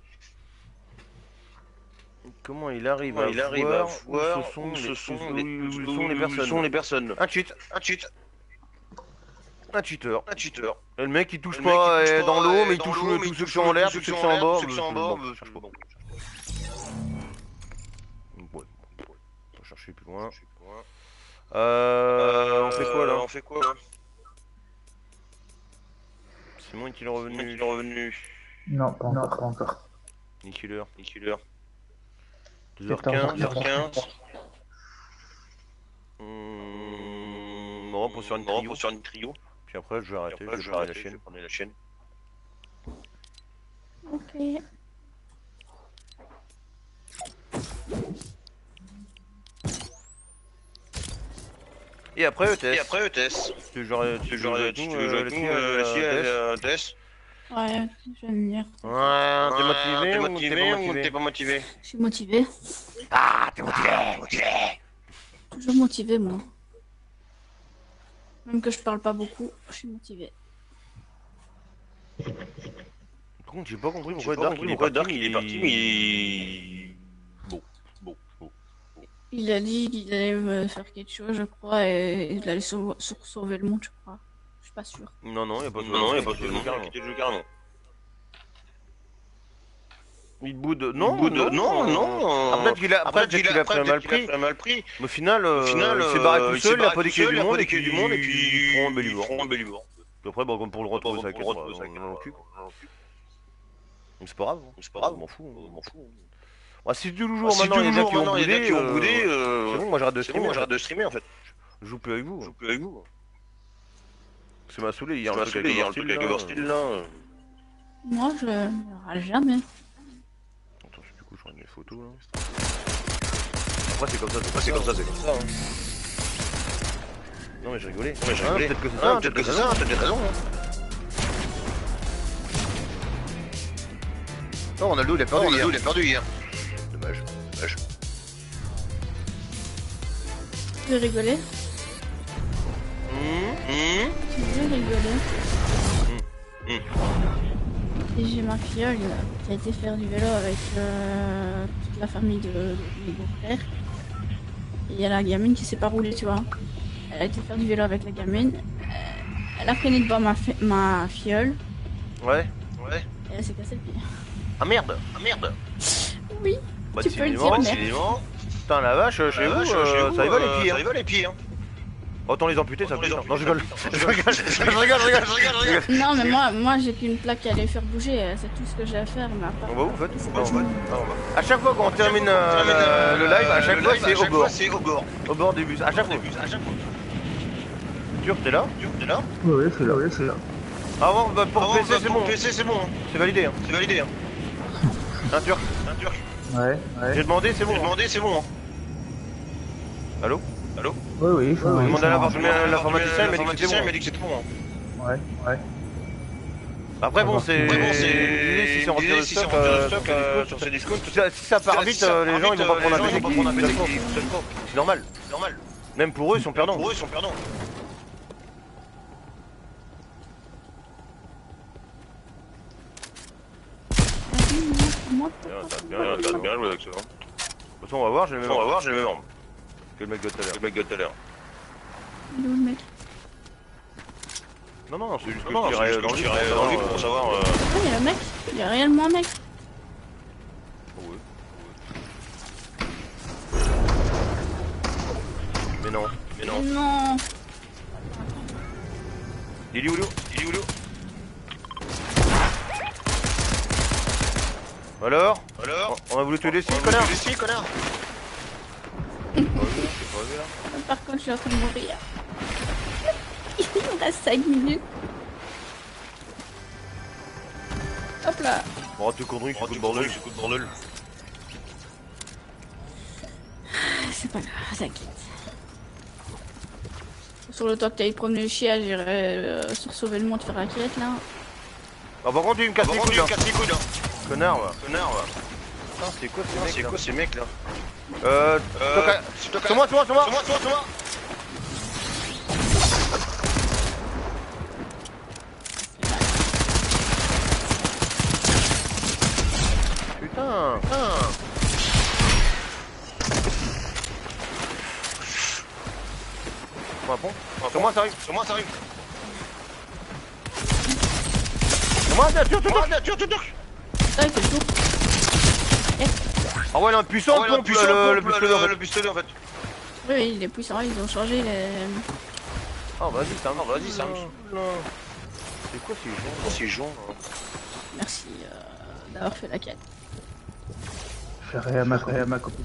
Comment il arrive Comment à il arrive voir à voir où ce sont où les, ce sont où- les, où où sont les personnes sont les personnes. Un cheat, Un cheat, un cheater. un cheater. Et le mec il touche Le mec, pas il touche euh, pas, dans l'eau, euh, mais il dans touche l'eau, euh, mais tous il ceux touche qui sont en l'air, tous tous ceux ceux qui qui sont en bas. ceux qui sont en bas. je cherche pas. Bon. Ouais, on va chercher plus loin. Euh, on fait quoi là? On fait quoi là? C'est moi qui est Il revenu. est revenu. Non, pas encore, pas encore. Ni killer. Il est killer. deux heures quinze. deux heures quinze. Hum, on repose sur une On trio. repose sur une trio. Puis après je vais arrêter, Après, je je vais vais prendre la arrêter, je chaîne. vais prendre la chaîne. Ok. Et après E T S. Et après E T S. Tu veux jouer Tu veux jouer jouer avec tu nous, veux jouer euh, avec les nous, filles, euh, euh, les filles, E T S? euh, E T S? Ouais, je vais venir. Ouais, t'es Ah, motivé T'es ou t'es motivé pas ou motivé? t'es pas motivé? Je suis motivée. Ah, t'es motivé, motivé. Toujours motivée, moi. Même que je parle pas beaucoup, je suis motivée. Par contre, j'ai pas compris J'ai pourquoi pas Dark compris il est pourquoi parti, Dark il est parti, mais il... Bon, bon, bon. Il a dit qu'il allait me faire quelque chose, je crois, et il allait sauver, sur- sauver le monde, je crois. Je suis pas sûre. Non, non, y'a pas de Non, non, il n'y a pas de souci, nom, carrément. quitter le jeu carrément. Il boude. Non, Au bout de- non, non. Après, qu'il a, après, Après, qu'il a pris un mal pris. un mal pris. Mais au final, euh, Au final, il s'est barré tout il s'est seul, il a barré pas tout des clés seul, du il a monde, pas et des clés puis du monde, et il puis prend un il Bellivore. prend un Bellivore. Puis après, bah, comme pour le retrouver Pour sa le quête, retrouver bah, sa on quête, est dans le cul. on est dans le cul. Donc c'est pas grave. C'est pas grave. Je m'en fous. Je m'en fous. Ah, si du jour Si maintenant, du il y en a jour qui ont maintenant, il y en a boudé, qui ont boudé, euh, euh, c'est bon, moi j'arrête de c'est bon, streamer. moi en j'arrête fait. de streamer en fait. Je joue plus avec vous. Je joue plus avec vous. Ça m'a saoulé hier, Ça le m'a truc saoulé avec hier, le Oversteel, truc avec là. Oversteel là. Moi, je ne râle jamais. Attends, du coup, je regarde mes photos là. Après, c'est comme ça, c'est pas C'est comme ça, c'est comme ça. Non, mais je rigolais. Ouais, j'ai Ah, rigolé. peut-être que c'est Ah, ça, peut-être que c'est ça, t'as peut-être raison. Non, Ronaldo, il a Non, perdu Ronaldo, hier. il a perdu hier. Dommage. Dommage. Tu veux rigoler? Hum, Tu veux rigoler? hum. Et j'ai ma filleule qui a été faire du vélo avec euh, toute la famille de, de mes beaux-frères. Et il y a la gamine qui s'est pas roulée, tu vois. Elle a été faire du vélo avec la gamine. Euh, Elle a freiné devant ma, fi- ma filleule Ouais. Ouais. et elle s'est cassé le pied. Ah merde. Ah merde. Oui, Bah, tu peux le décidément, dire, C'est mais... évident. Putain, la vache, chez vous, euh, ça y va les pieds. Ça y hein. va les pieds. Hein. Autant les amputer, ça Autant fait les ça. amputer, Non, je rigole. ça fait Je rigole, je rigole, je rigole, je rigole, je rigole. Non, mais moi, moi j'ai qu'une plaque qui allait faire bouger, euh, c'est tout ce que j'ai à faire, mais à part... On va où, en fait Bon, ouais. Ah, on va. À chaque fois qu'on termine euh, le, le live, à chaque Le fois live, c'est à au chaque bord. fois, c'est au bord. Au bord du bus, à chaque fois. À chaque fois. Turc, t'es là? Turc, t'es là? Oui, oui, c'est là, oui, c'est là. Ah bon, bah, pour Ah, P C bah, c'est pour bon. P C, c'est bon. hein. C'est validé. Hein. C'est validé. Hein. Un Turc. Un Turc. Ouais, ouais. J'ai demandé, c'est bon. J'ai hein. demandé, c'est bon. hein. Allô? Allô? Oui, oui, J'ai ça va. demandé à ça va. l'informaticien, l'informaticien il m'a dit que L'informaticien, c'était il bon. m'a dit que c'était bon. hein. Ouais, ouais. Après bon, c'est... Après, bon, c'est. l'idée, si c'est remplir le si c'est stock, remplir le euh, stock, sur euh, ces sur discounts, ces discounts, si ça- si ça part si vite, ça euh, part les gens ils vite, vont pas euh, prendre un les gens, ils vont P C pas prendre un qui... P C seul qui- pas. seul pas. C'est normal. C'est normal. Même pour eux, ils sont perdants. Pour eux, ils sont perdants. Moi, Bien, t'as bien, t'as bien joué avec ça. hein. De toute façon, on va voir, j'ai les mêmes On va armes voir, j'ai les mêmes armes que le mec de tout à l'heure. que le mec de tout à l'heure. il est où le mec? Non, non, c'est juste que Non, non, je c'est tirais juste dans que le je vif tirais dans le vif pour savoir. euh, Ah, il y a un mec. Il y a réellement un mec. Ouais. Mais non. Mais non. Non. Il est où, Léo? Il est où, Léo? Alors? Alors? On a voulu te laisser, On connard? va laisser, connard. C'est pas vrai, c'est pas vrai, là. Par contre, je suis en train de mourir. Il me reste cinq minutes. Hop là. Bon, tu conneries, Oh, c'est tu coup de bordel. bordel, c'est coup de bordel. C'est pas grave, t'inquiète. Sur le temps que t'ailles promener le chien, j'irai euh, sur sauver le monde faire la quête là. Ah, par contre, il me casse Par les contre, couilles, il là. me casse les couilles, là. Connard, va. Connard, va. Putain, c'est quoi Putain, ce C'est mec, quoi ces mecs, là? Euh... Euh, toc à- c'est toi, C'est moi, c'est moi, c'est moi! C'est moi, c'est moi, c'est moi. Putain! Putain. Bon, bon. Sur moi, ça arrive. Sur moi, ça arrive. Sur moi, ça tire, tire, Oh, tire. là, tire, tire, tire. Ah, il fait le tour. Ah ouais, il a un puissant Ah ouais, là, pompe, puissant, le, le pompe, pistolet, en fait. le pistolet, en fait. Oui, oui, il est puissant, ils ont changé les. Ah, vas-y, ça Ah, vas-y, ça me C'est quoi ces gens? Oh, c'est jaune. hein. Merci euh, d'avoir fait la quête. Je ferai à ma, à ma copine.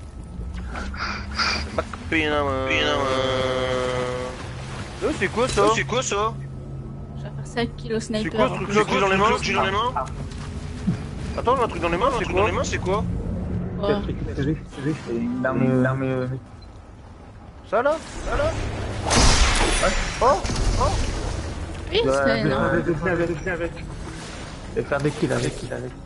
Putain, Putain, Euh, c'est quoi ça? Oh, c'est quoi ça? Je vais faire cinq kilos C'est sniper. quoi ce truc là que j'ai dans les mains? que j'ai dans les mains? Attends, j'ai un truc dans les mains, Un c'est truc dans quoi? les mains, c'est quoi? Oh. C'est juste, c'est juste, c'est une arme, une arme, euh, Ça là? Ça là? Oh! Oui, je dois- c'est je dois- non. je dois- avec, je dois avec. Je vais faire des kills avec, kills avec.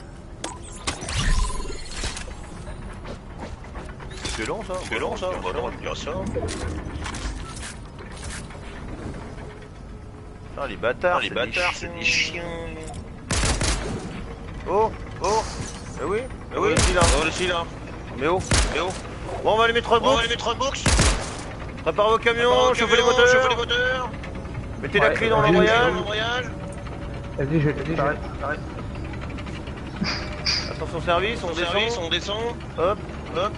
C'est long ça? C'est long, ça? Bah non, on va dire ça. Putain, les bâtards, Ah, les bâtards, c'est des chiens. Oh! Oh! Eh oui? Ah oui, ici là. oh, le là. Mais oh! Mais oh, Bon, on va aller mettre un bon, on va box. aller mettre un box. Préparez vos camions, chauffez les Chauffez les moteurs. moteurs. Mettez la Ouais, clé dans vas-y, l'embrayage. L'embrayage. Vas-y, je vas-y, j'arrête, j'arrête. Attention service, on On service, descend. on descend. Hop! Hop.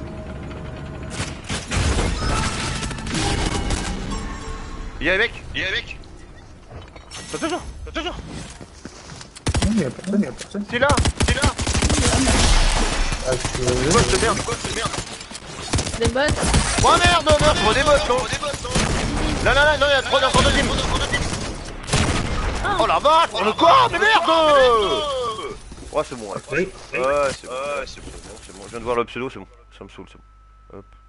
Il y a les mecs! Il y a un mec. Attention! Attention. Non, il y a personne, il y a personne. C'est là! C'est là. Ah, c'est- C'est quoi cette merde? C'est quoi cette merde? Des bottes. Oh merde! Non, non, faut des bottes, non! Oh, des bottes, non? Là, là, là, non, il y a trois encore deuxième! Encore deux, encore deux. Oh la vache! Oh le quoi? Mais merde! Oh, Ouais, c'est bon, ouais. Oui. Ouais, c'est bon. Ouais, c'est C'est bon, c'est bon. Je viens de voir le pseudo, c'est bon. Ça me saoule, c'est bon. Hop.